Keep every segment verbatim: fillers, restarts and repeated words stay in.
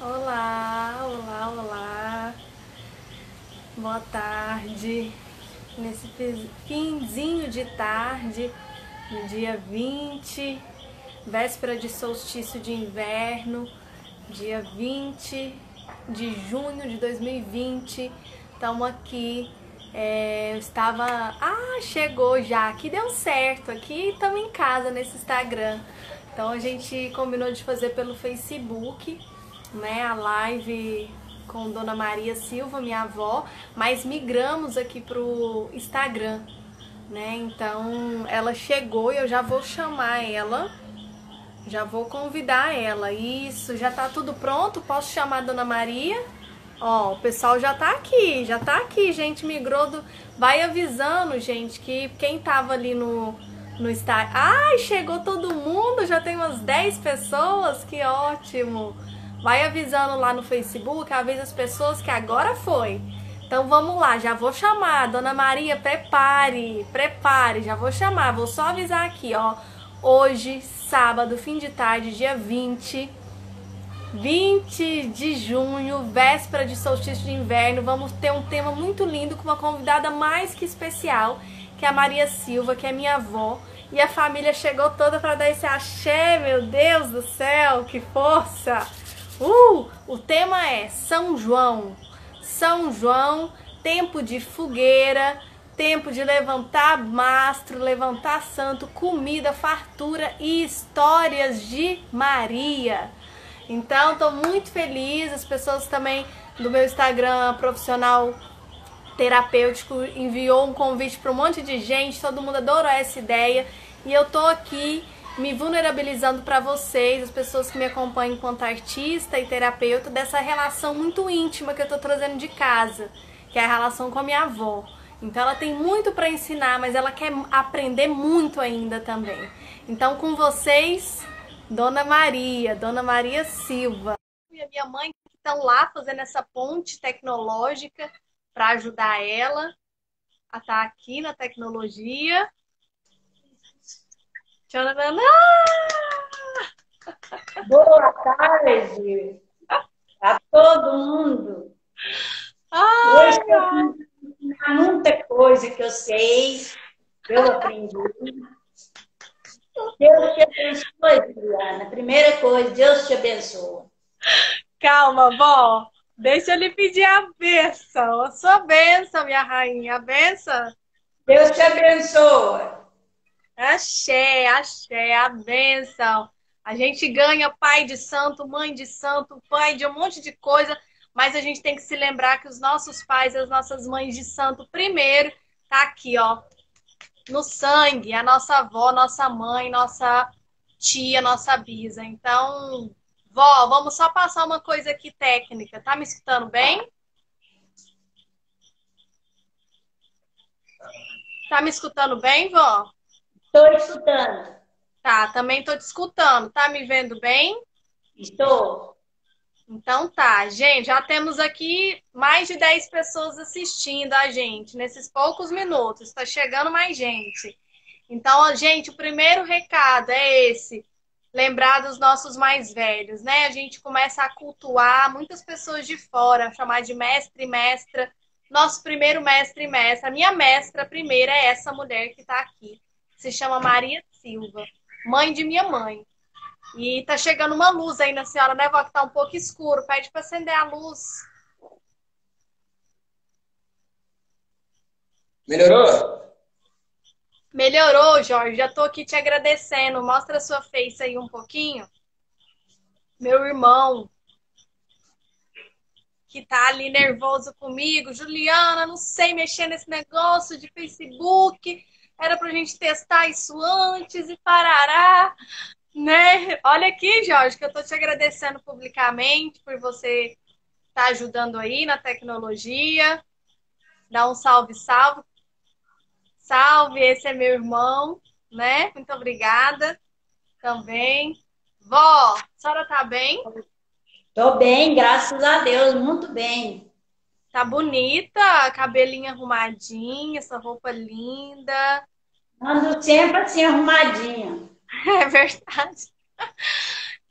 Olá, olá, olá. Boa tarde. Nesse finzinho de tarde, no dia vinte, véspera de solstício de inverno, dia vinte de junho de dois mil e vinte. Estamos aqui. É, eu estava. Ah, chegou já. Aqui deu certo. Aqui estamos em casa nesse Instagram. Então a gente combinou de fazer pelo Facebook, né, a live com Dona Maria Silva, minha avó, mas migramos aqui pro Instagram, né? Então ela chegou e eu já vou chamar ela, já vou convidar ela. Isso, já tá tudo pronto? Posso chamar a Dona Maria? Ó, o pessoal já tá aqui, já tá aqui, gente, migrou do... Vai avisando, gente, que quem tava ali no, no Instagram... Ai, chegou todo mundo, já tem umas dez pessoas, que ótimo! Vai avisando lá no Facebook, avisa as pessoas que agora foi. Então vamos lá, já vou chamar. Dona Maria, prepare, prepare, já vou chamar. Vou só avisar aqui, ó. Hoje, sábado, fim de tarde, dia vinte, vinte de junho, véspera de solstício de inverno. Vamos ter um tema muito lindo com uma convidada mais que especial, que é a Maria Silva, que é minha avó. E a família chegou toda para dar esse axé, meu Deus do céu, que força! Uh, o tema é São João. São João, tempo de fogueira, tempo de levantar mastro, levantar santo, comida, fartura e histórias de Maria. Então, estou muito feliz. As pessoas também do meu Instagram profissional terapêutico enviou um convite para um monte de gente. Todo mundo adorou essa ideia. E eu tô aqui me vulnerabilizando para vocês, as pessoas que me acompanham enquanto artista e terapeuta, dessa relação muito íntima que eu tô trazendo de casa, que é a relação com a minha avó. Então ela tem muito para ensinar, mas ela quer aprender muito ainda também. Então com vocês, Dona Maria, Dona Maria Silva e a minha mãe, que estão lá fazendo essa ponte tecnológica para ajudar ela a estar aqui na tecnologia. Tchananã! Boa tarde a todo mundo. Hoje Ai, eu ai. vim ensinar muita coisa que eu sei, que eu aprendi. Deus te abençoe, Juliana. Primeira coisa, Deus te abençoe. Calma, vó. Deixa eu lhe pedir a bênção. A sua bênção, minha rainha. A bênção. Deus te abençoe. Axé, axé, a bênção. A gente ganha pai de santo, mãe de santo, pai de um monte de coisa, mas a gente tem que se lembrar que os nossos pais e as nossas mães de santo, primeiro, tá aqui, ó, no sangue, a nossa avó, nossa mãe, nossa tia, nossa bisa. Então, vó, vamos só passar uma coisa aqui técnica. Tá me escutando bem? Tá me escutando bem, vó? Estou escutando. Tá, também tô te escutando. Tá me vendo bem? Estou. Então tá, gente, já temos aqui mais de dez pessoas assistindo a gente nesses poucos minutos. Tá chegando mais gente. Então, ó, gente, o primeiro recado é esse: lembrar dos nossos mais velhos, né? A gente começa a cultuar muitas pessoas de fora, chamar de mestre e mestra. Nosso primeiro mestre e mestra, a minha mestra primeira é essa mulher que tá aqui. Se chama Maria Silva, mãe de minha mãe. E tá chegando uma luz aí na senhora, né, vó? Que tá um pouco escuro. Pede pra acender a luz. Melhorou? Melhorou, Jorge. Já tô aqui te agradecendo. Mostra a sua face aí um pouquinho. Meu irmão, que tá ali nervoso comigo. Juliana, não sei mexer nesse negócio de Facebook. Era pra gente testar isso antes e parará, né? Olha aqui, Jorge, que eu tô te agradecendo publicamente por você estar ajudando aí na tecnologia. Dá um salve, salve. Salve, esse é meu irmão, né? Muito obrigada também. Vó, a senhora tá bem? Estou bem, graças a Deus, muito bem. Tá bonita, cabelinho arrumadinho, essa roupa linda. Ando sempre assim arrumadinha. É verdade.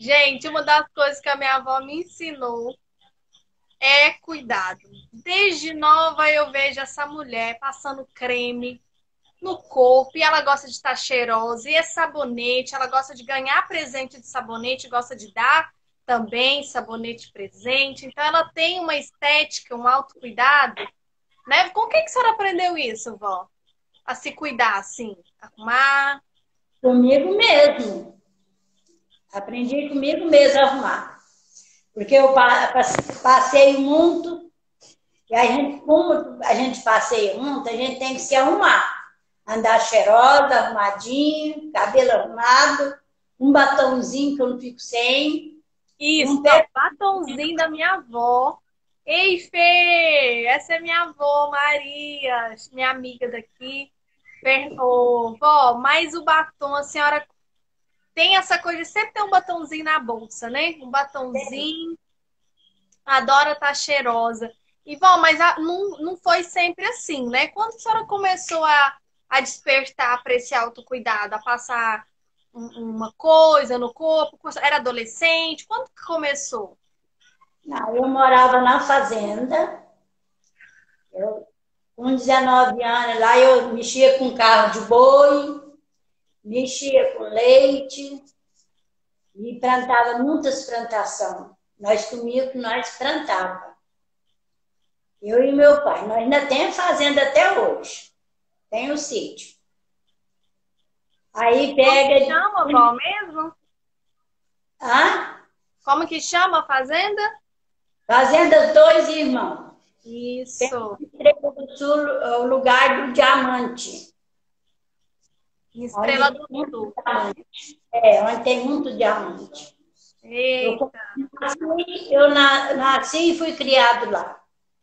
Gente, uma das coisas que a minha avó me ensinou é cuidado. Desde nova eu vejo essa mulher passando creme no corpo e ela gosta de estar cheirosa. E esse sabonete, ela gosta de ganhar presente de sabonete, gosta de dar também sabonete presente. Então ela tem uma estética, um autocuidado, né? Com quem que a senhora aprendeu isso, vó? A se cuidar assim, arrumar? Comigo mesmo. Aprendi comigo mesmo a arrumar. Porque eu passeio muito, e a gente, como a gente passeia muito, a gente tem que se arrumar. Andar cheirosa, arrumadinho, cabelo arrumado, um batomzinho que eu não fico sem. Isso, Um ó, pé... batonzinho da minha avó. Ei, Fê, essa é minha avó, Maria, minha amiga daqui. Per- Ô, vó, mas o batom, a senhora tem essa coisa de sempre ter um batonzinho na bolsa, né? Um batonzinho, adora estar cheirosa. E, vó, mas a- não, não foi sempre assim, né? Quando a senhora começou a, a despertar para esse autocuidado, a passar um- uma coisa no corpo? Era adolescente? Quando que começou? Não, eu morava na fazenda. Eu, com dezenove anos lá, eu mexia com carro de boi, mexia com leite e plantava muitas plantações. Nós comíamos, nós plantava. Eu e meu pai. Nós ainda temos fazenda até hoje. Tem o sítio. Aí Como que pega. chama, vó, mesmo? Ah? Como que chama a fazenda? Fazenda Dois Irmãos. Isso. Estrela do Sul, o lugar do diamante. Onde Estrela tem do muito Sul. diamante. É, onde tem muito diamante. Eu Eita. nasci, eu na- nasci e fui criado lá.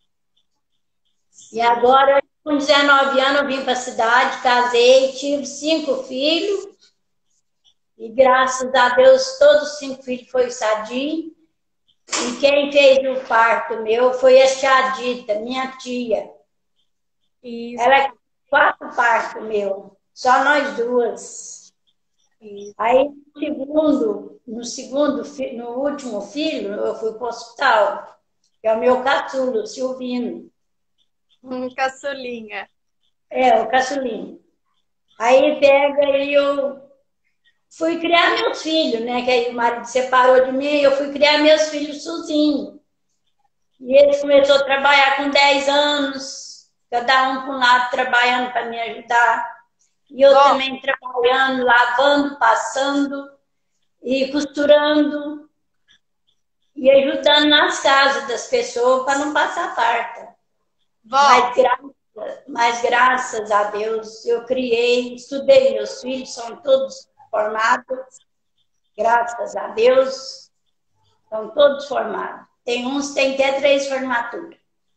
E agora, com dezenove anos, eu vim para a cidade, casei, tive cinco filhos. E graças a Deus, todos os cinco filhos foram sadios. E quem fez o parto meu foi a tia Dita, minha tia. Isso, Ela é quatro partos meu, só nós duas. isso. Aí, no segundo, no segundo, fi- no último filho, eu fui para o hospital, que é o meu caçulo, o Silvino. Hum, caçulinha. É, o caçulinho. Aí pega e eu fui criar meus filhos, né? Que aí o marido separou de mim, eu fui criar meus filhos sozinho. E ele começou a trabalhar com dez anos, cada um para um lado trabalhando para me ajudar. E eu Bom, também trabalhando, lavando, passando e costurando e ajudando nas casas das pessoas para não passar farta. vó, Mas, gra... Mas graças a Deus eu criei, estudei, meus filhos são todos formados, graças a Deus, são todos formados. Tem uns que têm até três formaturas.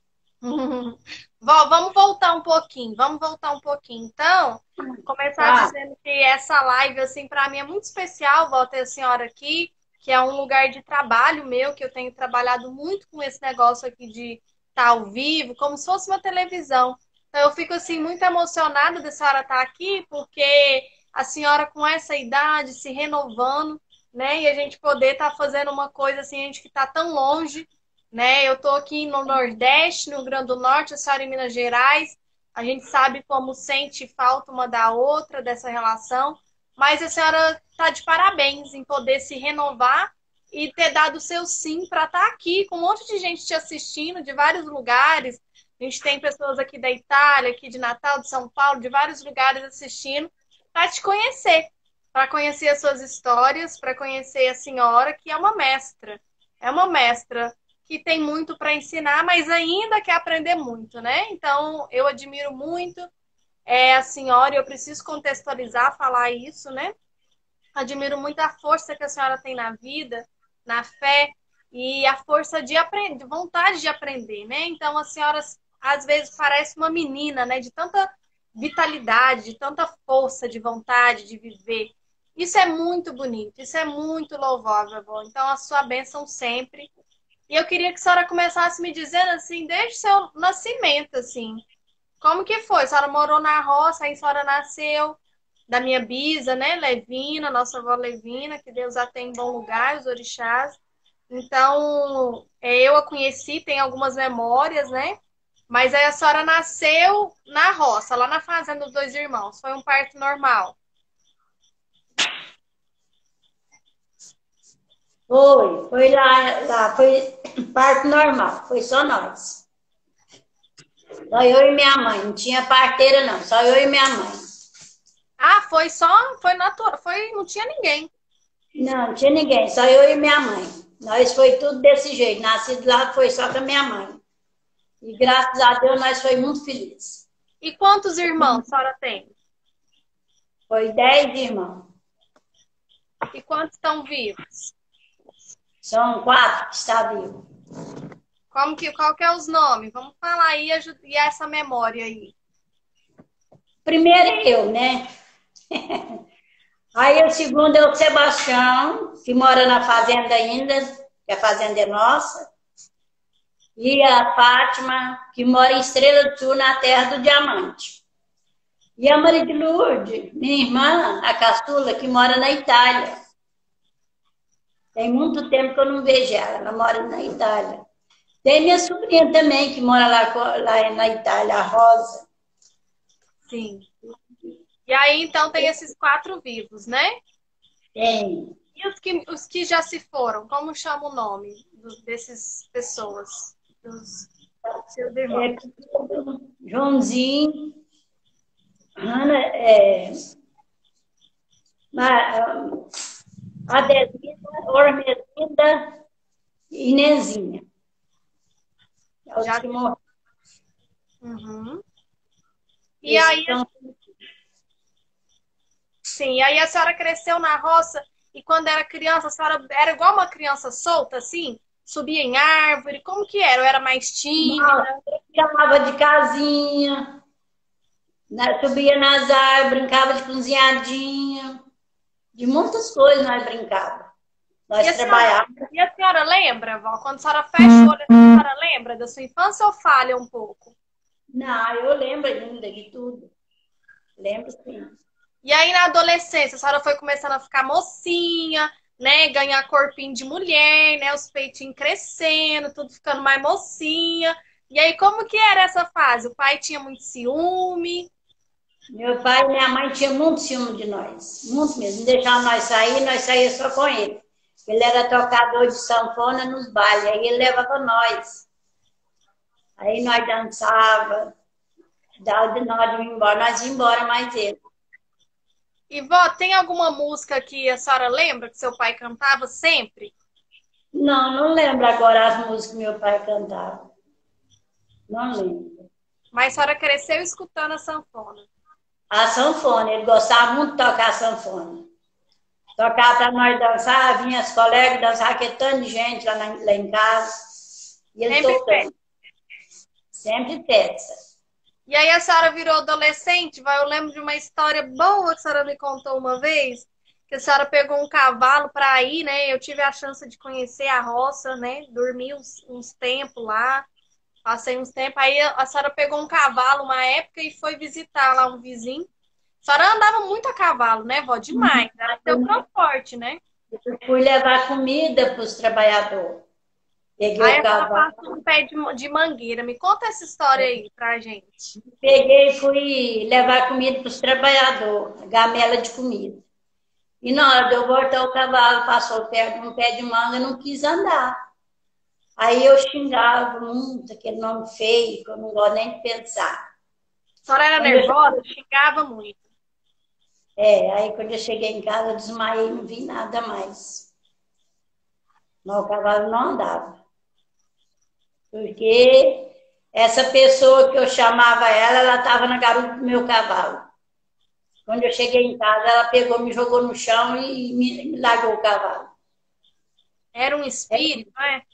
vó, vamos voltar um pouquinho. Vamos voltar um pouquinho. Então, começar Tá? dizendo que essa live, assim, para mim é muito especial, vó, ter a senhora aqui, que é um lugar de trabalho meu, que eu tenho trabalhado muito com esse negócio aqui de estar ao vivo, como se fosse uma televisão. Então, eu fico, assim, muito emocionada da senhora estar aqui, porque a senhora, com essa idade, se renovando, né, e a gente poder estar fazendo uma coisa, assim, a gente que está tão longe, né? Eu tô aqui no Nordeste, no Rio Grande do Norte, a senhora em Minas Gerais. A gente sabe como sente falta uma da outra dessa relação, mas a senhora está de parabéns em poder se renovar e ter dado o seu sim para estar aqui com um monte de gente te assistindo de vários lugares. A gente tem pessoas aqui da Itália, aqui de Natal, de São Paulo, de vários lugares assistindo para te conhecer, para conhecer as suas histórias, para conhecer a senhora, que é uma mestra. É uma mestra que tem muito para ensinar, mas ainda quer aprender muito, né? Então, eu admiro muito é, a senhora, e eu preciso contextualizar, falar isso, né? Admiro muito a força que a senhora tem na vida, na fé, e a força de aprender, vontade de aprender, né? Então, a senhora, às vezes, parece uma menina, né? De tanta vitalidade, de tanta força, de vontade de viver. Isso é muito bonito, isso é muito louvável, avó. Então, a sua bênção sempre. E eu queria que a senhora começasse me dizendo assim, desde o seu nascimento, assim, como que foi? A senhora morou na roça, aí a senhora nasceu, da minha bisa, né, Levina, nossa avó Levina, que Deus a tem em bom lugar, os orixás. Então, é, eu a conheci, tem algumas memórias, né? Mas aí a senhora nasceu na roça, lá na fazenda dos dois irmãos. Foi um parto normal. Foi, foi lá, lá, foi parto normal, foi só nós. Só eu e minha mãe, não tinha parteira não, só eu e minha mãe. Ah, foi só, foi natural, foi, não tinha ninguém. Não, não tinha ninguém, só eu e minha mãe. Nós foi tudo desse jeito, nascido lá foi só com a minha mãe. E graças a Deus nós foi muito felizes. E quantos irmãos a senhora tem? Foi dez irmãos. E quantos estão vivos? São quatro que estão vivos. Como que, qual que é os nomes? Vamos falar aí e essa memória aí. Primeiro é eu, né? Aí o segundo é o Sebastião, que mora na fazenda ainda, que a fazenda é nossa. E a Fátima, que mora em Estrela do Sul, na terra do diamante. E a Maria de Lourdes, minha irmã, a caçula, que mora na Itália. Tem muito tempo que eu não vejo ela, ela mora na Itália. Tem minha sobrinha também, que mora lá, lá na Itália, a Rosa. Sim. E aí, então, tem esses quatro vivos, né? Tem. E os que, os que já se foram? Como chama o nome dos, dessas pessoas? Dos seus irmãos? É, Joãozinho, Ana, é, Adelina, Ormelinda e Nezinha. É os Já... que morreram. Uhum. E aí, Estão... sim, aí a senhora cresceu na roça e quando era criança, a senhora era igual uma criança solta, assim? Subia em árvore? Como que era? Ou era mais tímida? Chamava de casinha, né? Subia nas árvores, brincava de cozinhadinha, de muitas coisas nós brincávamos. Nós E a, senhora, trabalhávamos. e a senhora lembra, vó? Quando a senhora fecha o olho, a senhora lembra da sua infância ou falha um pouco? Não, eu lembro ainda de tudo. Lembro sim. E aí, na adolescência, a senhora foi começando a ficar mocinha, né? Ganhar corpinho de mulher, né? Os peitinhos crescendo, tudo ficando mais mocinha. E aí, como que era essa fase? O pai tinha muito ciúme? Meu pai e minha mãe tinham muito ciúme de nós. Muito mesmo. Não deixavam nós sair, nós saíamos só com ele. Ele era tocador de sanfona nos bailes. Aí ele levava nós. Aí nós dançava. Dava de nós de ir embora. Nós íamos embora mais ele. E, vó, tem alguma música que a senhora lembra que seu pai cantava sempre? Não, não lembro agora as músicas que meu pai cantava. Não lembro. Mas a senhora cresceu escutando a sanfona. A sanfona, ele gostava muito de tocar a sanfona. Tocava para nós dançar, vinha as colegas dançar, que tanto de gente lá, na, lá em casa. E ele Sempre tocando. festa. Sempre festa. E aí a senhora virou adolescente, vai? Eu lembro de uma história boa que a senhora me contou uma vez, que a senhora pegou um cavalo para ir, né? Eu tive a chance de conhecer a roça, né? Dormi uns, uns tempos lá, passei uns tempos. Aí a senhora pegou um cavalo uma época e foi visitar lá um vizinho. A senhora andava muito a cavalo, né, vó? Demais. Era seu transporte, né? Eu fui levar comida para os trabalhadores. Peguei Aí o a senhora cavalo. passou um pé de, de mangueira. Me conta essa história aí pra gente. Peguei e fui levar comida para os trabalhadores, gamela de comida. E na hora de eu voltar, o cavalo passou perto de um pé de manga e não quis andar. Aí eu xingava muito, aquele nome feio, que eu não gosto nem de pensar. A senhora era Quando eu nervosa, xingava muito. É, aí quando eu cheguei em casa, eu desmaiei e não vi nada mais. Mas o cavalo não andava. Porque essa pessoa que eu chamava ela, ela estava na garupa do meu cavalo. Quando eu cheguei em casa, ela pegou, me jogou no chão e me, me largou o cavalo. Era um espírito, não é?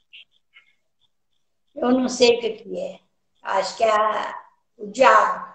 Eu não sei o que, que é. Acho que é a, o diabo.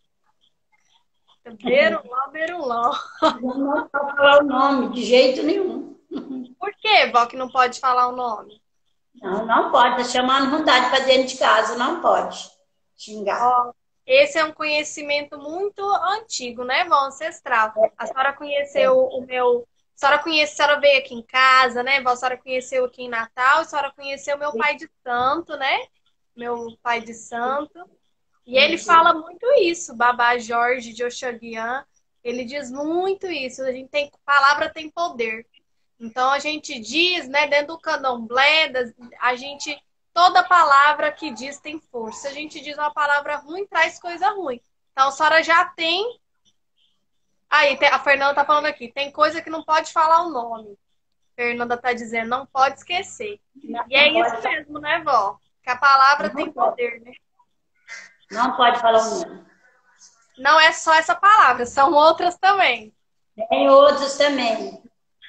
Berulão, berulão. Eu não posso falar o nome de jeito nenhum. Por que, vó, que não pode falar o nome? Não, não pode. Tá chamando vontade para dentro de casa, não pode xingar. Ó, esse é um conhecimento muito antigo, né, vó? Ancestral. A senhora conheceu o meu. A senhora conhece, a senhora veio aqui em casa, né, vó? A senhora conheceu aqui em Natal, a senhora conheceu meu pai de santo, né? Meu pai de santo. E ele fala muito isso, Babá Jorge de Oxalian. Ele diz muito isso. A gente tem palavra tem poder. Então a gente diz, né, dentro do candomblé, das- a gente toda palavra que diz tem força. Se a gente diz uma palavra ruim, traz coisa ruim. Então a senhora já tem. Aí tem- a Fernanda tá falando aqui, tem coisa que não pode falar o nome. Fernanda tá dizendo, não pode esquecer. E é Não isso pode, mesmo, né, vó? Que a palavra tem não pode, poder, né? não pode falar o nome. Não é só essa palavra, são outras também. Tem outros também.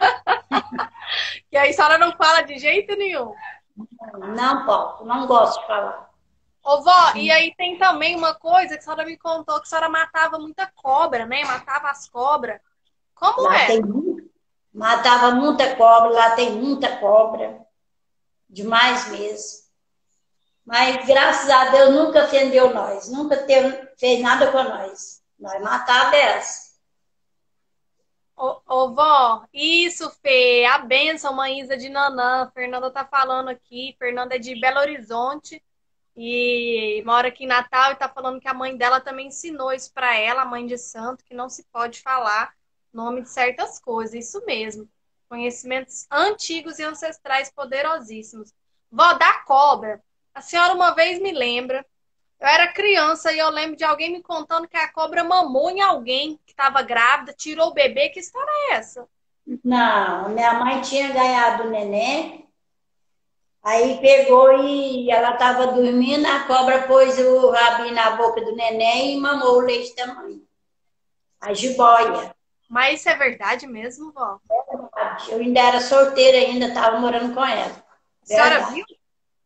E aí a senhora não fala de jeito nenhum. Não posso, não gosto de falar. Ô, vó, e aí tem também uma coisa que a senhora me contou, que a senhora matava muita cobra, né? Matava as cobras. Como Lá é? tem muito, matava muita cobra, lá tem muita cobra, demais mesmo. Mas graças a Deus nunca ofendeu nós, nunca teve, fez nada com nós. Nós matava essa. Ô, ô, vó, isso, Fê, a bênção, mãe Isa de Nanã. Fernanda tá falando aqui. Fernanda é de Belo Horizonte e mora aqui em Natal e tá falando que a mãe dela também ensinou isso pra ela, a mãe de santo, que não se pode falar nome de certas coisas. Isso mesmo. Conhecimentos antigos e ancestrais poderosíssimos. Vó, da cobra. A senhora uma vez me lembra. Eu era criança e eu lembro de alguém me contando que a cobra mamou em alguém que estava grávida, tirou o bebê. Que história é essa? Não, minha mãe tinha ganhado o neném, aí pegou e ela estava dormindo, a cobra pôs o rabinho na boca do neném e mamou o leite da mãe. A jiboia. Mas isso é verdade mesmo, vó? Eu ainda era solteira ainda, estava morando com ela. A senhora Verdade. viu?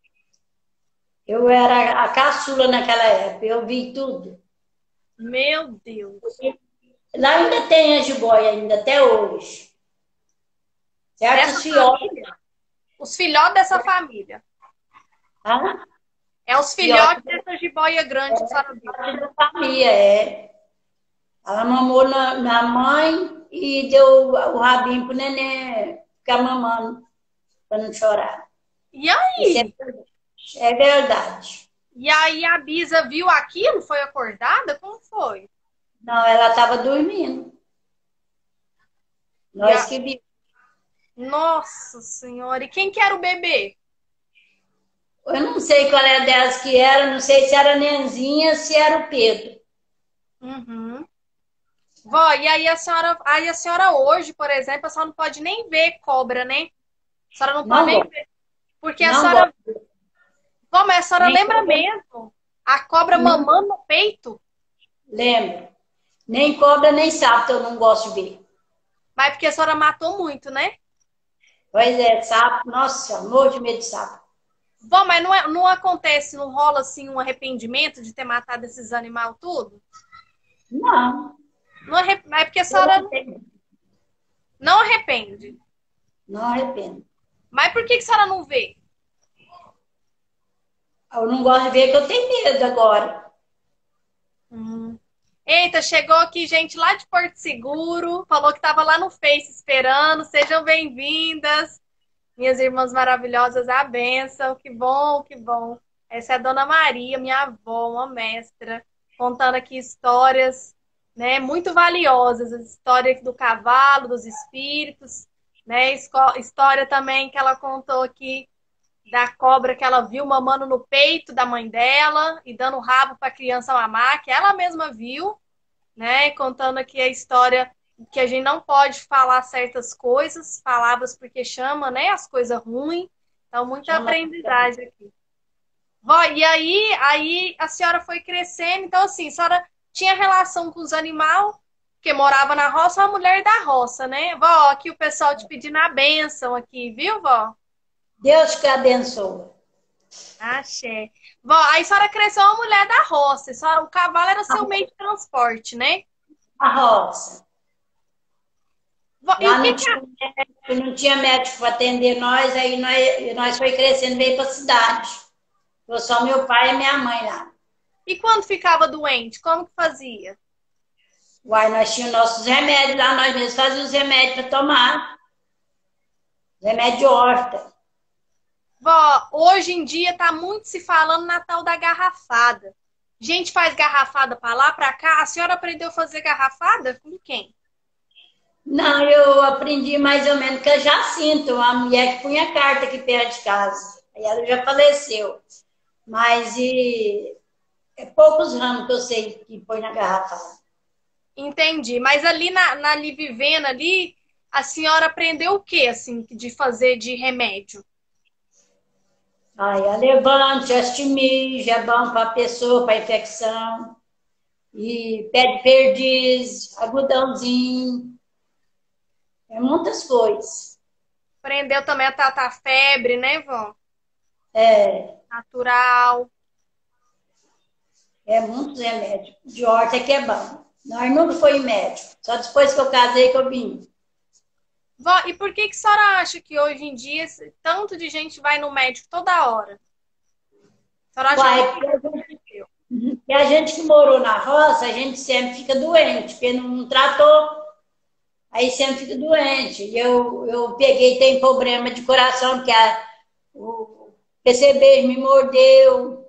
Eu era a caçula naquela época, eu vi tudo. Meu Deus. Lá ainda tem a jiboia, ainda até hoje. Dessa Certos filhotes. família? Os filhotes dessa família. Ah, É os filhotes dessa jiboia grande que a senhora viu. da família, é. Ela mamou na, na mãe e deu o rabinho pro neném ficar mamando, para não chorar. E Isso aí? é, é verdade. E aí a Bisa viu aquilo? Foi acordada? Como foi? Não, ela estava dormindo. E Nós a- que vimos. Nossa Senhora. E quem que era o bebê? Eu não sei qual é delas que era, não sei se era a Nenzinha, se era o Pedro. Uhum. Vó, e aí a senhora, aí a senhora hoje, por exemplo, a senhora não pode nem ver cobra, né? A senhora não pode Não nem gosto. ver. Porque a Não senhora. gosto. Vó, mas a senhora Nem lembra cobra. mesmo? A cobra mamando no peito? Lembro. Nem cobra, nem sapo eu não gosto de ver. Mas porque a senhora matou muito, né? Pois é, sapo, nossa, morro de medo de sapo. Vó, mas não, é- não acontece, não rola assim um arrependimento de ter matado esses animais tudo? Não, Não arre... É porque a eu não senhora arrependo. não arrepende. Não arrependo. Mas por que que a senhora não vê? Eu não gosto de ver que eu tenho medo agora. Hum. Eita, chegou aqui gente lá de Porto Seguro, falou que estava lá no Face esperando. Sejam bem-vindas, minhas irmãs maravilhosas, a bênção. Que bom, que bom. Essa é a Dona Maria, minha avó, uma mestra, contando aqui histórias, né, muito valiosas. A história do cavalo, dos espíritos, né? Esco- História também que ela contou aqui da cobra que ela viu mamando no peito da mãe dela e dando rabo para a criança mamar, que ela mesma viu, né? Contando aqui a história que a gente não pode falar certas coisas, palavras porque chama, né? As coisas ruins. Então, muita Chama aprendizagem aqui. Vó, e aí, aí a senhora foi crescendo, então assim, a senhora tinha relação com os animais, porque morava na roça, uma mulher da roça, né? Vó, aqui o pessoal te pedindo a bênção aqui, viu, vó? Deus que abençoe. Axé. Vó, aí a senhora cresceu uma mulher da roça. a senhora- O cavalo era seu meio de transporte, né? A roça. Vó, e Lá o que não que tinha médico, não tinha médico para atender nós, aí nós, nós foi crescendo bem para a cidade. Foi só meu pai e minha mãe lá. E quando ficava doente, como que fazia? Uai, nós tínhamos nossos remédios lá, nós mesmos fazíamos os remédios para tomar. Remédio de horta. Vó, hoje em dia tá muito se falando na tal da garrafada. Gente faz garrafada pra lá, pra cá. A senhora aprendeu a fazer garrafada com quem? Não, eu aprendi mais ou menos com a Jacinta, uma mulher que punha carta aqui perto de casa. Aí ela já faleceu. Mas e, é poucos ramos que eu sei que põe na garrafa. Entendi. Mas ali na, na ali vivendo ali, a senhora aprendeu o que, assim, de fazer de remédio? Aí a levante, astimige, é bom para a pessoa, para infecção. E pé de perdiz, algodãozinho. É muitas coisas. Aprendeu também a tratar febre, né, vó? É, Natural. é muitos remédios. De horta que é bom. Nós nunca foi em médico. Só depois que eu casei que eu vim. Vó, e por que que a senhora acha que hoje em dia esse tanto de gente vai no médico toda hora? A senhora acha Uai, que porque a gente, porque a gente que morou na roça, a gente sempre fica doente, porque não tratou, aí sempre fica doente. E eu, eu peguei, tem problema de coração, que a, o P C B me mordeu,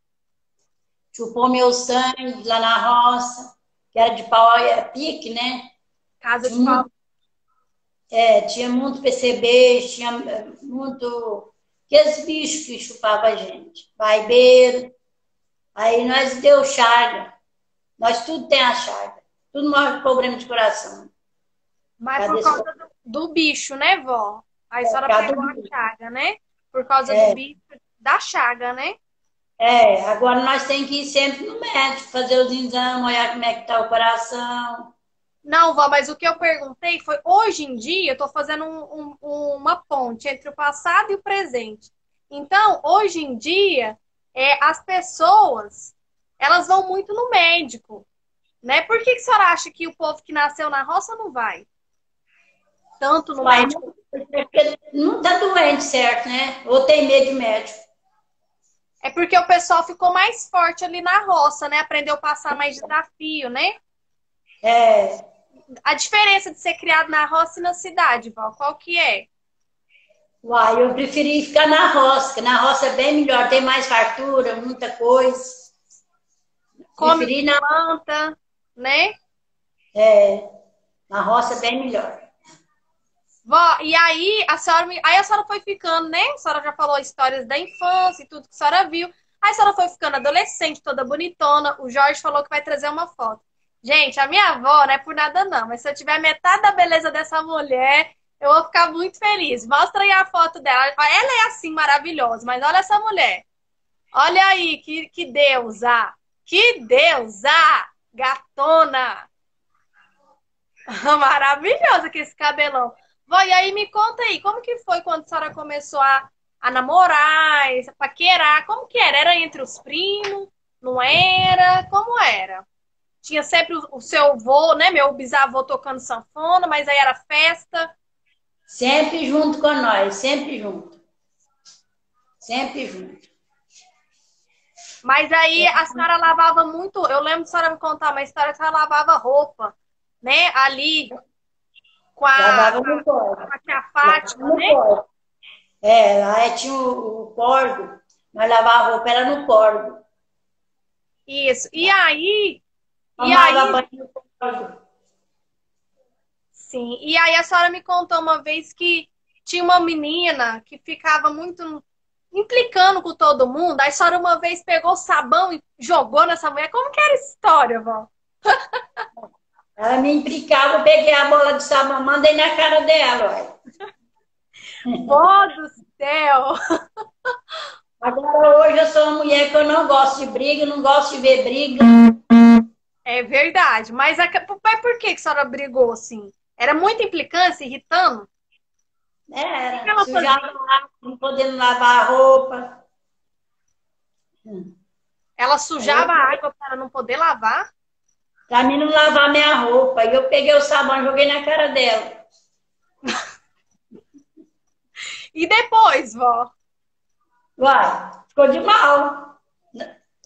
chupou meu sangue lá na roça, que era de pau a pique, né? casa de Tinha pau. muito, é, tinha muito P C B, tinha é, muito. Aqueles bichos que chupavam a gente. Baibeiro. Aí nós deu chaga. Nós tudo tem a chaga. Tudo morre com problema de coração. Mas Cadê por esse causa do, do bicho, né, vó? Aí a senhora pecado? pegou a chaga, né? Por causa do É, bicho da chaga, né? é, agora nós temos que ir sempre no médico, fazer os exames, olhar como é que tá o coração. Não, vó, mas o que eu perguntei foi, hoje em dia, eu tô fazendo um- um- uma ponte entre o passado e o presente. Então, hoje em dia, é, as pessoas, elas vão muito no médico, né? Por que que a senhora acha que o povo que nasceu na roça não vai tanto no Uai, médico? não, porque não tá doente, certo, né? Ou tem medo de médico. É porque o pessoal ficou mais forte ali na roça, né? Aprendeu a passar mais desafio, né? É, A diferença de ser criado na roça e na cidade, Val, qual que é? uai, eu preferi ficar na roça, que na roça é bem melhor, tem mais fartura, muita coisa. Come o Preferi que na, planta, né? é, na roça é bem melhor. Vó, e aí a senhora, me- aí a senhora foi ficando, né? A senhora já falou histórias da infância e tudo que a senhora viu. Aí a senhora foi ficando adolescente, toda bonitona. O Jorge falou que vai trazer uma foto. Gente, a minha avó não é por nada não, mas se eu tiver metade da beleza dessa mulher, eu vou ficar muito feliz. Mostra aí a foto dela. Ela é assim maravilhosa, mas olha essa mulher. Olha aí, que, que deusa! Que deusa! Gatona! Maravilhosa com esse cabelão. Vó, e aí me conta aí, como que foi quando a senhora começou a, a namorar, a paquerar? Como que era? Era entre os primos? Não era? Como era? Tinha sempre o, o seu avô, né? Meu bisavô tocando sanfona, mas aí era festa. Sempre junto com nós, sempre junto. Sempre junto. Mas aí a senhora lavava muito. Eu lembro de a senhora me contar uma história que a senhora lavava roupa, né? Ali com a, Lavava no com córrego. a tia Lavava Fátima, no né? córrego. É, lá tinha o, o córrego, nós lavava a roupa, era no córrego. Isso. E aí, e Tomava aí banho no córrego. sim. E aí a senhora me contou uma vez que tinha uma menina que ficava muito implicando com todo mundo. Aí a senhora uma vez pegou o sabão e jogou nessa mulher. Como que era essa história, vó? Ela me implicava, eu peguei a bola de sabão, mandei na cara dela, olha. Vó do céu! Agora hoje eu sou uma mulher que eu não gosto de briga, não gosto de ver briga. É verdade. Mas, a... mas por que que a senhora brigou assim? Era muita implicância, irritando? O que que Era, ela sujava fazia? lá, não podendo lavar a roupa. Ela Aí eu, sujava a água para não poder lavar? pra mim não lavar minha roupa, aí eu peguei o sabão e joguei na cara dela. E depois, vó? Uai, ficou de mal.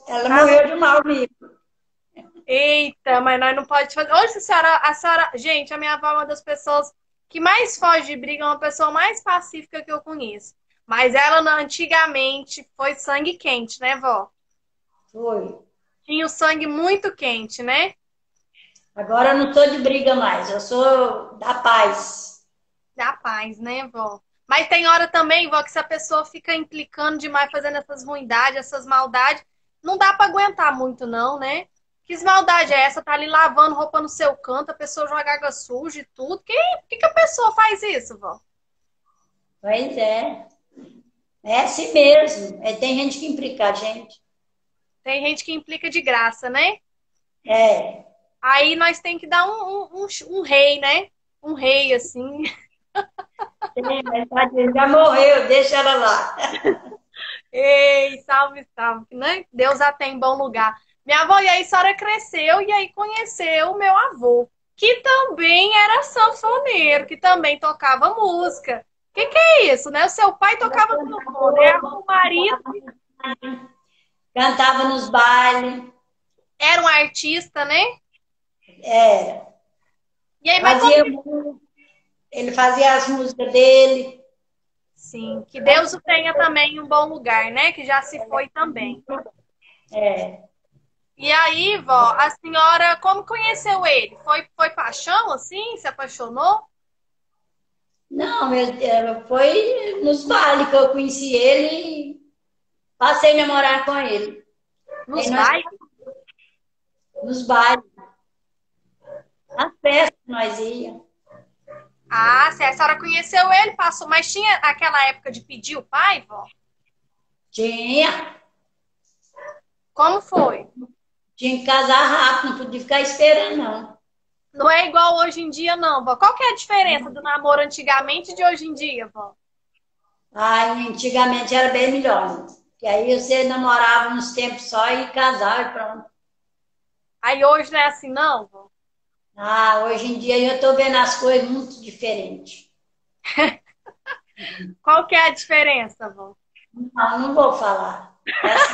Ela Ah, morreu de mal mesmo. eita, mas nós não pode fazer. Hoje, a senhora, a senhora. Gente, a minha avó é uma das pessoas que mais foge de briga, é uma pessoa mais pacífica que eu conheço. Mas ela, na- antigamente, foi sangue quente, né, vó? Foi. Tinha o sangue muito quente, né? Agora eu não sou de briga mais, eu sou da paz. Da paz, né, vó? Mas tem hora também, vó, que se a pessoa fica implicando demais, fazendo essas ruindades, essas maldades, não dá pra aguentar muito, não, né? Que maldade é essa? Tá ali lavando roupa no seu canto, a pessoa joga água suja e tudo. Que, que, que a pessoa faz isso, vó? Pois é. É assim mesmo. É, tem gente que implica a gente. Tem gente que implica de graça, né? É. Aí nós tem que dar um, um, um, um rei, né? Um rei, assim. Tem, mas tadinha, já morreu, deixa ela lá. Ei, salve, salve, né? Deus a tem em bom lugar. Minha avó, e aí a senhora cresceu e aí conheceu o meu avô, que também era sanfoneiro, que também tocava música. O que que é isso, né? O seu pai tocava sanfona, e o marido Cantava nos bailes. era um artista, né? É. E aí, mas como Fazia, que... mu- ele fazia as músicas dele. Sim, que Deus o tenha também em um bom lugar, né? Que já se foi também. É. E aí, vó, a senhora, como conheceu ele? Foi, foi paixão, assim? Se apaixonou? Não, eu, eu- foi nos bailes que eu conheci ele e passei a namorar com ele. Aí Nos nós, bailes? nos bailes, nas festas que nós íamos. Ah, se a senhora conheceu ele, passou. Mas tinha aquela época de pedir o pai, vó? Tinha, Como foi? tinha que casar rápido, não podia ficar esperando, não. Não é igual hoje em dia, não, vó. Qual que é a diferença do namoro antigamente e de hoje em dia, vó? Ai, antigamente era bem melhor. Que aí você namorava uns tempos só e casava e pronto. Aí hoje não é assim, não, vó? Ah, hoje em dia eu tô vendo as coisas muito diferentes. Qual que é a diferença, vó? Não, não vou falar. É assim.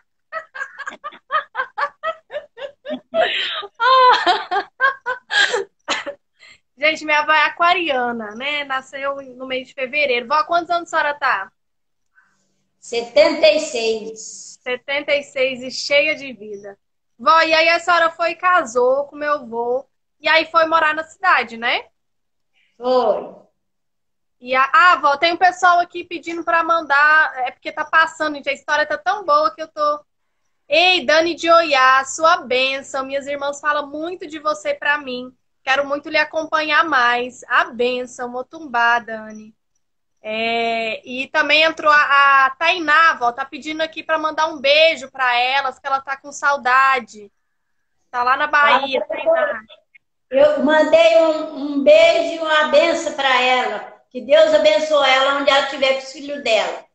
Gente, minha avó é aquariana, né? Nasceu no mês de fevereiro. Vó, quantos anos a senhora tá? setenta e seis. setenta e seis e cheia de vida. Vó, e aí a senhora foi e casou com meu avô. E aí foi morar na cidade, né? Foi. E a, ah, vó, tem um pessoal aqui pedindo pra mandar. É porque tá passando, gente. A história tá tão boa que eu tô. Ei, Dani de Oiá, sua bênção. Minhas irmãs falam muito de você pra mim. Quero muito lhe acompanhar mais. A bênção, Motumbá, Dani. É, e também entrou a, a Tainá, vó, tá pedindo aqui pra mandar um beijo pra elas, que ela tá com saudade. Tá lá na Ah, Bahia, Tainá. eu mandei um, um beijo e uma benção para ela. Que Deus abençoe ela onde ela estiver com os filhos dela.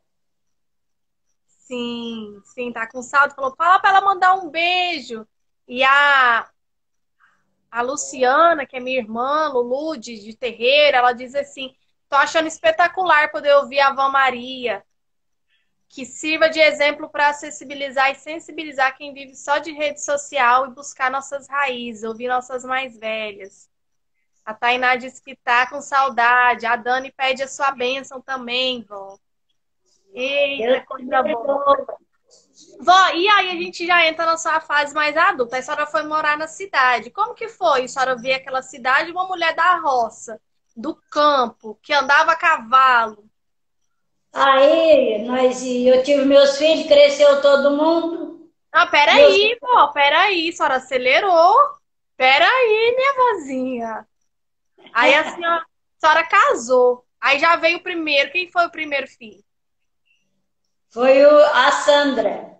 Sim, sim, tá com saudade. Falou, fala pra ela mandar um beijo. E a, a Luciana, que é minha irmã, Lulu, de, de Terreira, ela diz assim: tô achando espetacular poder ouvir a Avó Maria, que sirva de exemplo para acessibilizar e sensibilizar quem vive só de rede social e buscar nossas raízes, ouvir nossas mais velhas. A Tainá diz que tá com saudade. A Dani pede a sua bênção também, vó. Eita, Deus coisa boa. abençoe. Vó, e aí a gente já entra na sua fase mais adulta. A senhora foi morar na cidade. Como que foi? A senhora vê aquela cidade, uma mulher da roça, do campo, que andava a cavalo. Aí, nós, eu tive meus filhos, cresceu todo mundo. Ah, Meus, peraí, vó, peraí, a senhora acelerou. Peraí, minha vozinha. Aí a senhora, a senhora casou. Aí já veio o primeiro. Quem foi o primeiro filho? foi o, a Sandra,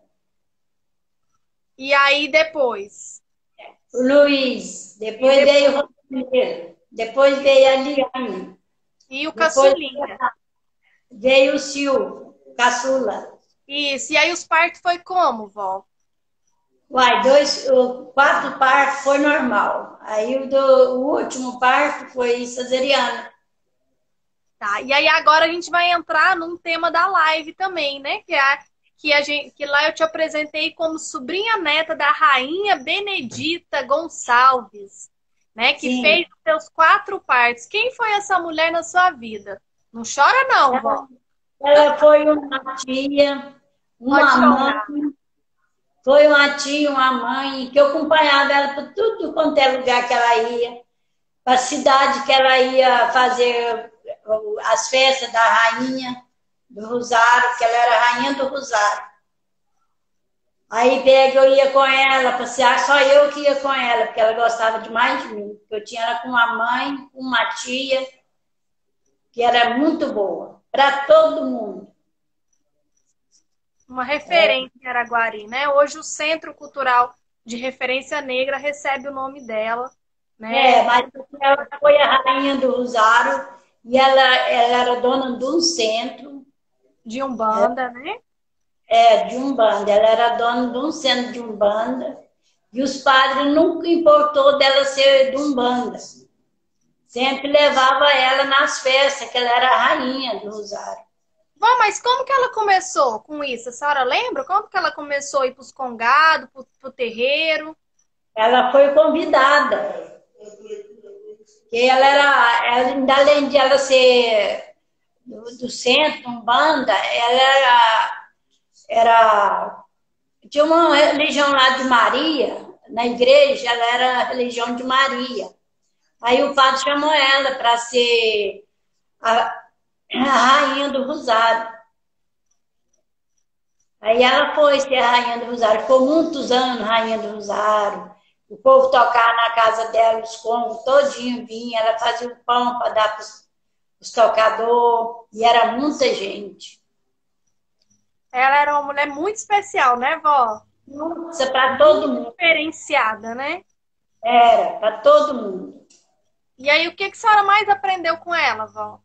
E aí depois? o Luiz, depois E, veio o Rodrigo, depois veio a Liane, e o depois caçulinha. veio o Silvio, caçula. Isso. E aí os partos foi como, vó? Uai, dois, o quarto parto foi normal. Aí o, do, o último parto foi cesariana. Tá. E aí agora a gente vai entrar num tema da live também, né? Que é, que, a gente, que lá eu te apresentei como sobrinha neta da Rainha Benedita Gonçalves, né? Que Sim. fez os seus quatro partos. Quem foi essa mulher na sua vida? Não chora não, vó. Ela, ela foi uma tia, Pode uma mãe, chorar. foi uma tia, uma mãe, que eu acompanhava ela por tudo quanto é lugar que ela ia, para a cidade que ela ia fazer as festas da rainha do Rosário, que ela era a rainha do Rosário. Aí pega, eu ia com ela passear, só eu que ia com ela, porque ela gostava demais de mim. Eu tinha ela com uma mãe, com uma tia, que era muito boa, para todo mundo. Uma referência em Araguari, né? Hoje o Centro Cultural de Referência Negra recebe o nome dela, né? É, mas ela foi a rainha do Rosário e ela, ela era dona de um centro. De Umbanda, né? É, de Umbanda. Ela era dona de um centro de Umbanda. E os padres nunca importou dela ser de Umbanda. Sempre levava ela nas festas, que ela era a rainha do Rosário. Bom, mas como que ela começou com isso? A senhora lembra? Como que ela começou a ir para os congados, para o terreiro? Ela foi convidada. Que ela era, ela, além de ela ser do, do centro, Umbanda, ela era, era. Tinha uma religião lá de Maria, na igreja, ela era a religião de Maria. Aí o padre chamou ela para ser a, a rainha do Rosário. Aí ela foi ser a rainha do Rosário, ficou muitos anos rainha do Rosário. O povo tocava na casa dela, os combos todinho vinha, ela fazia o pão para dar para os tocadores, e era muita gente. Ela era uma mulher muito especial, né, vó? Nossa, para todo mundo. Diferenciada, né? Era, para todo mundo. E aí, o que, que a senhora mais aprendeu com ela, vó?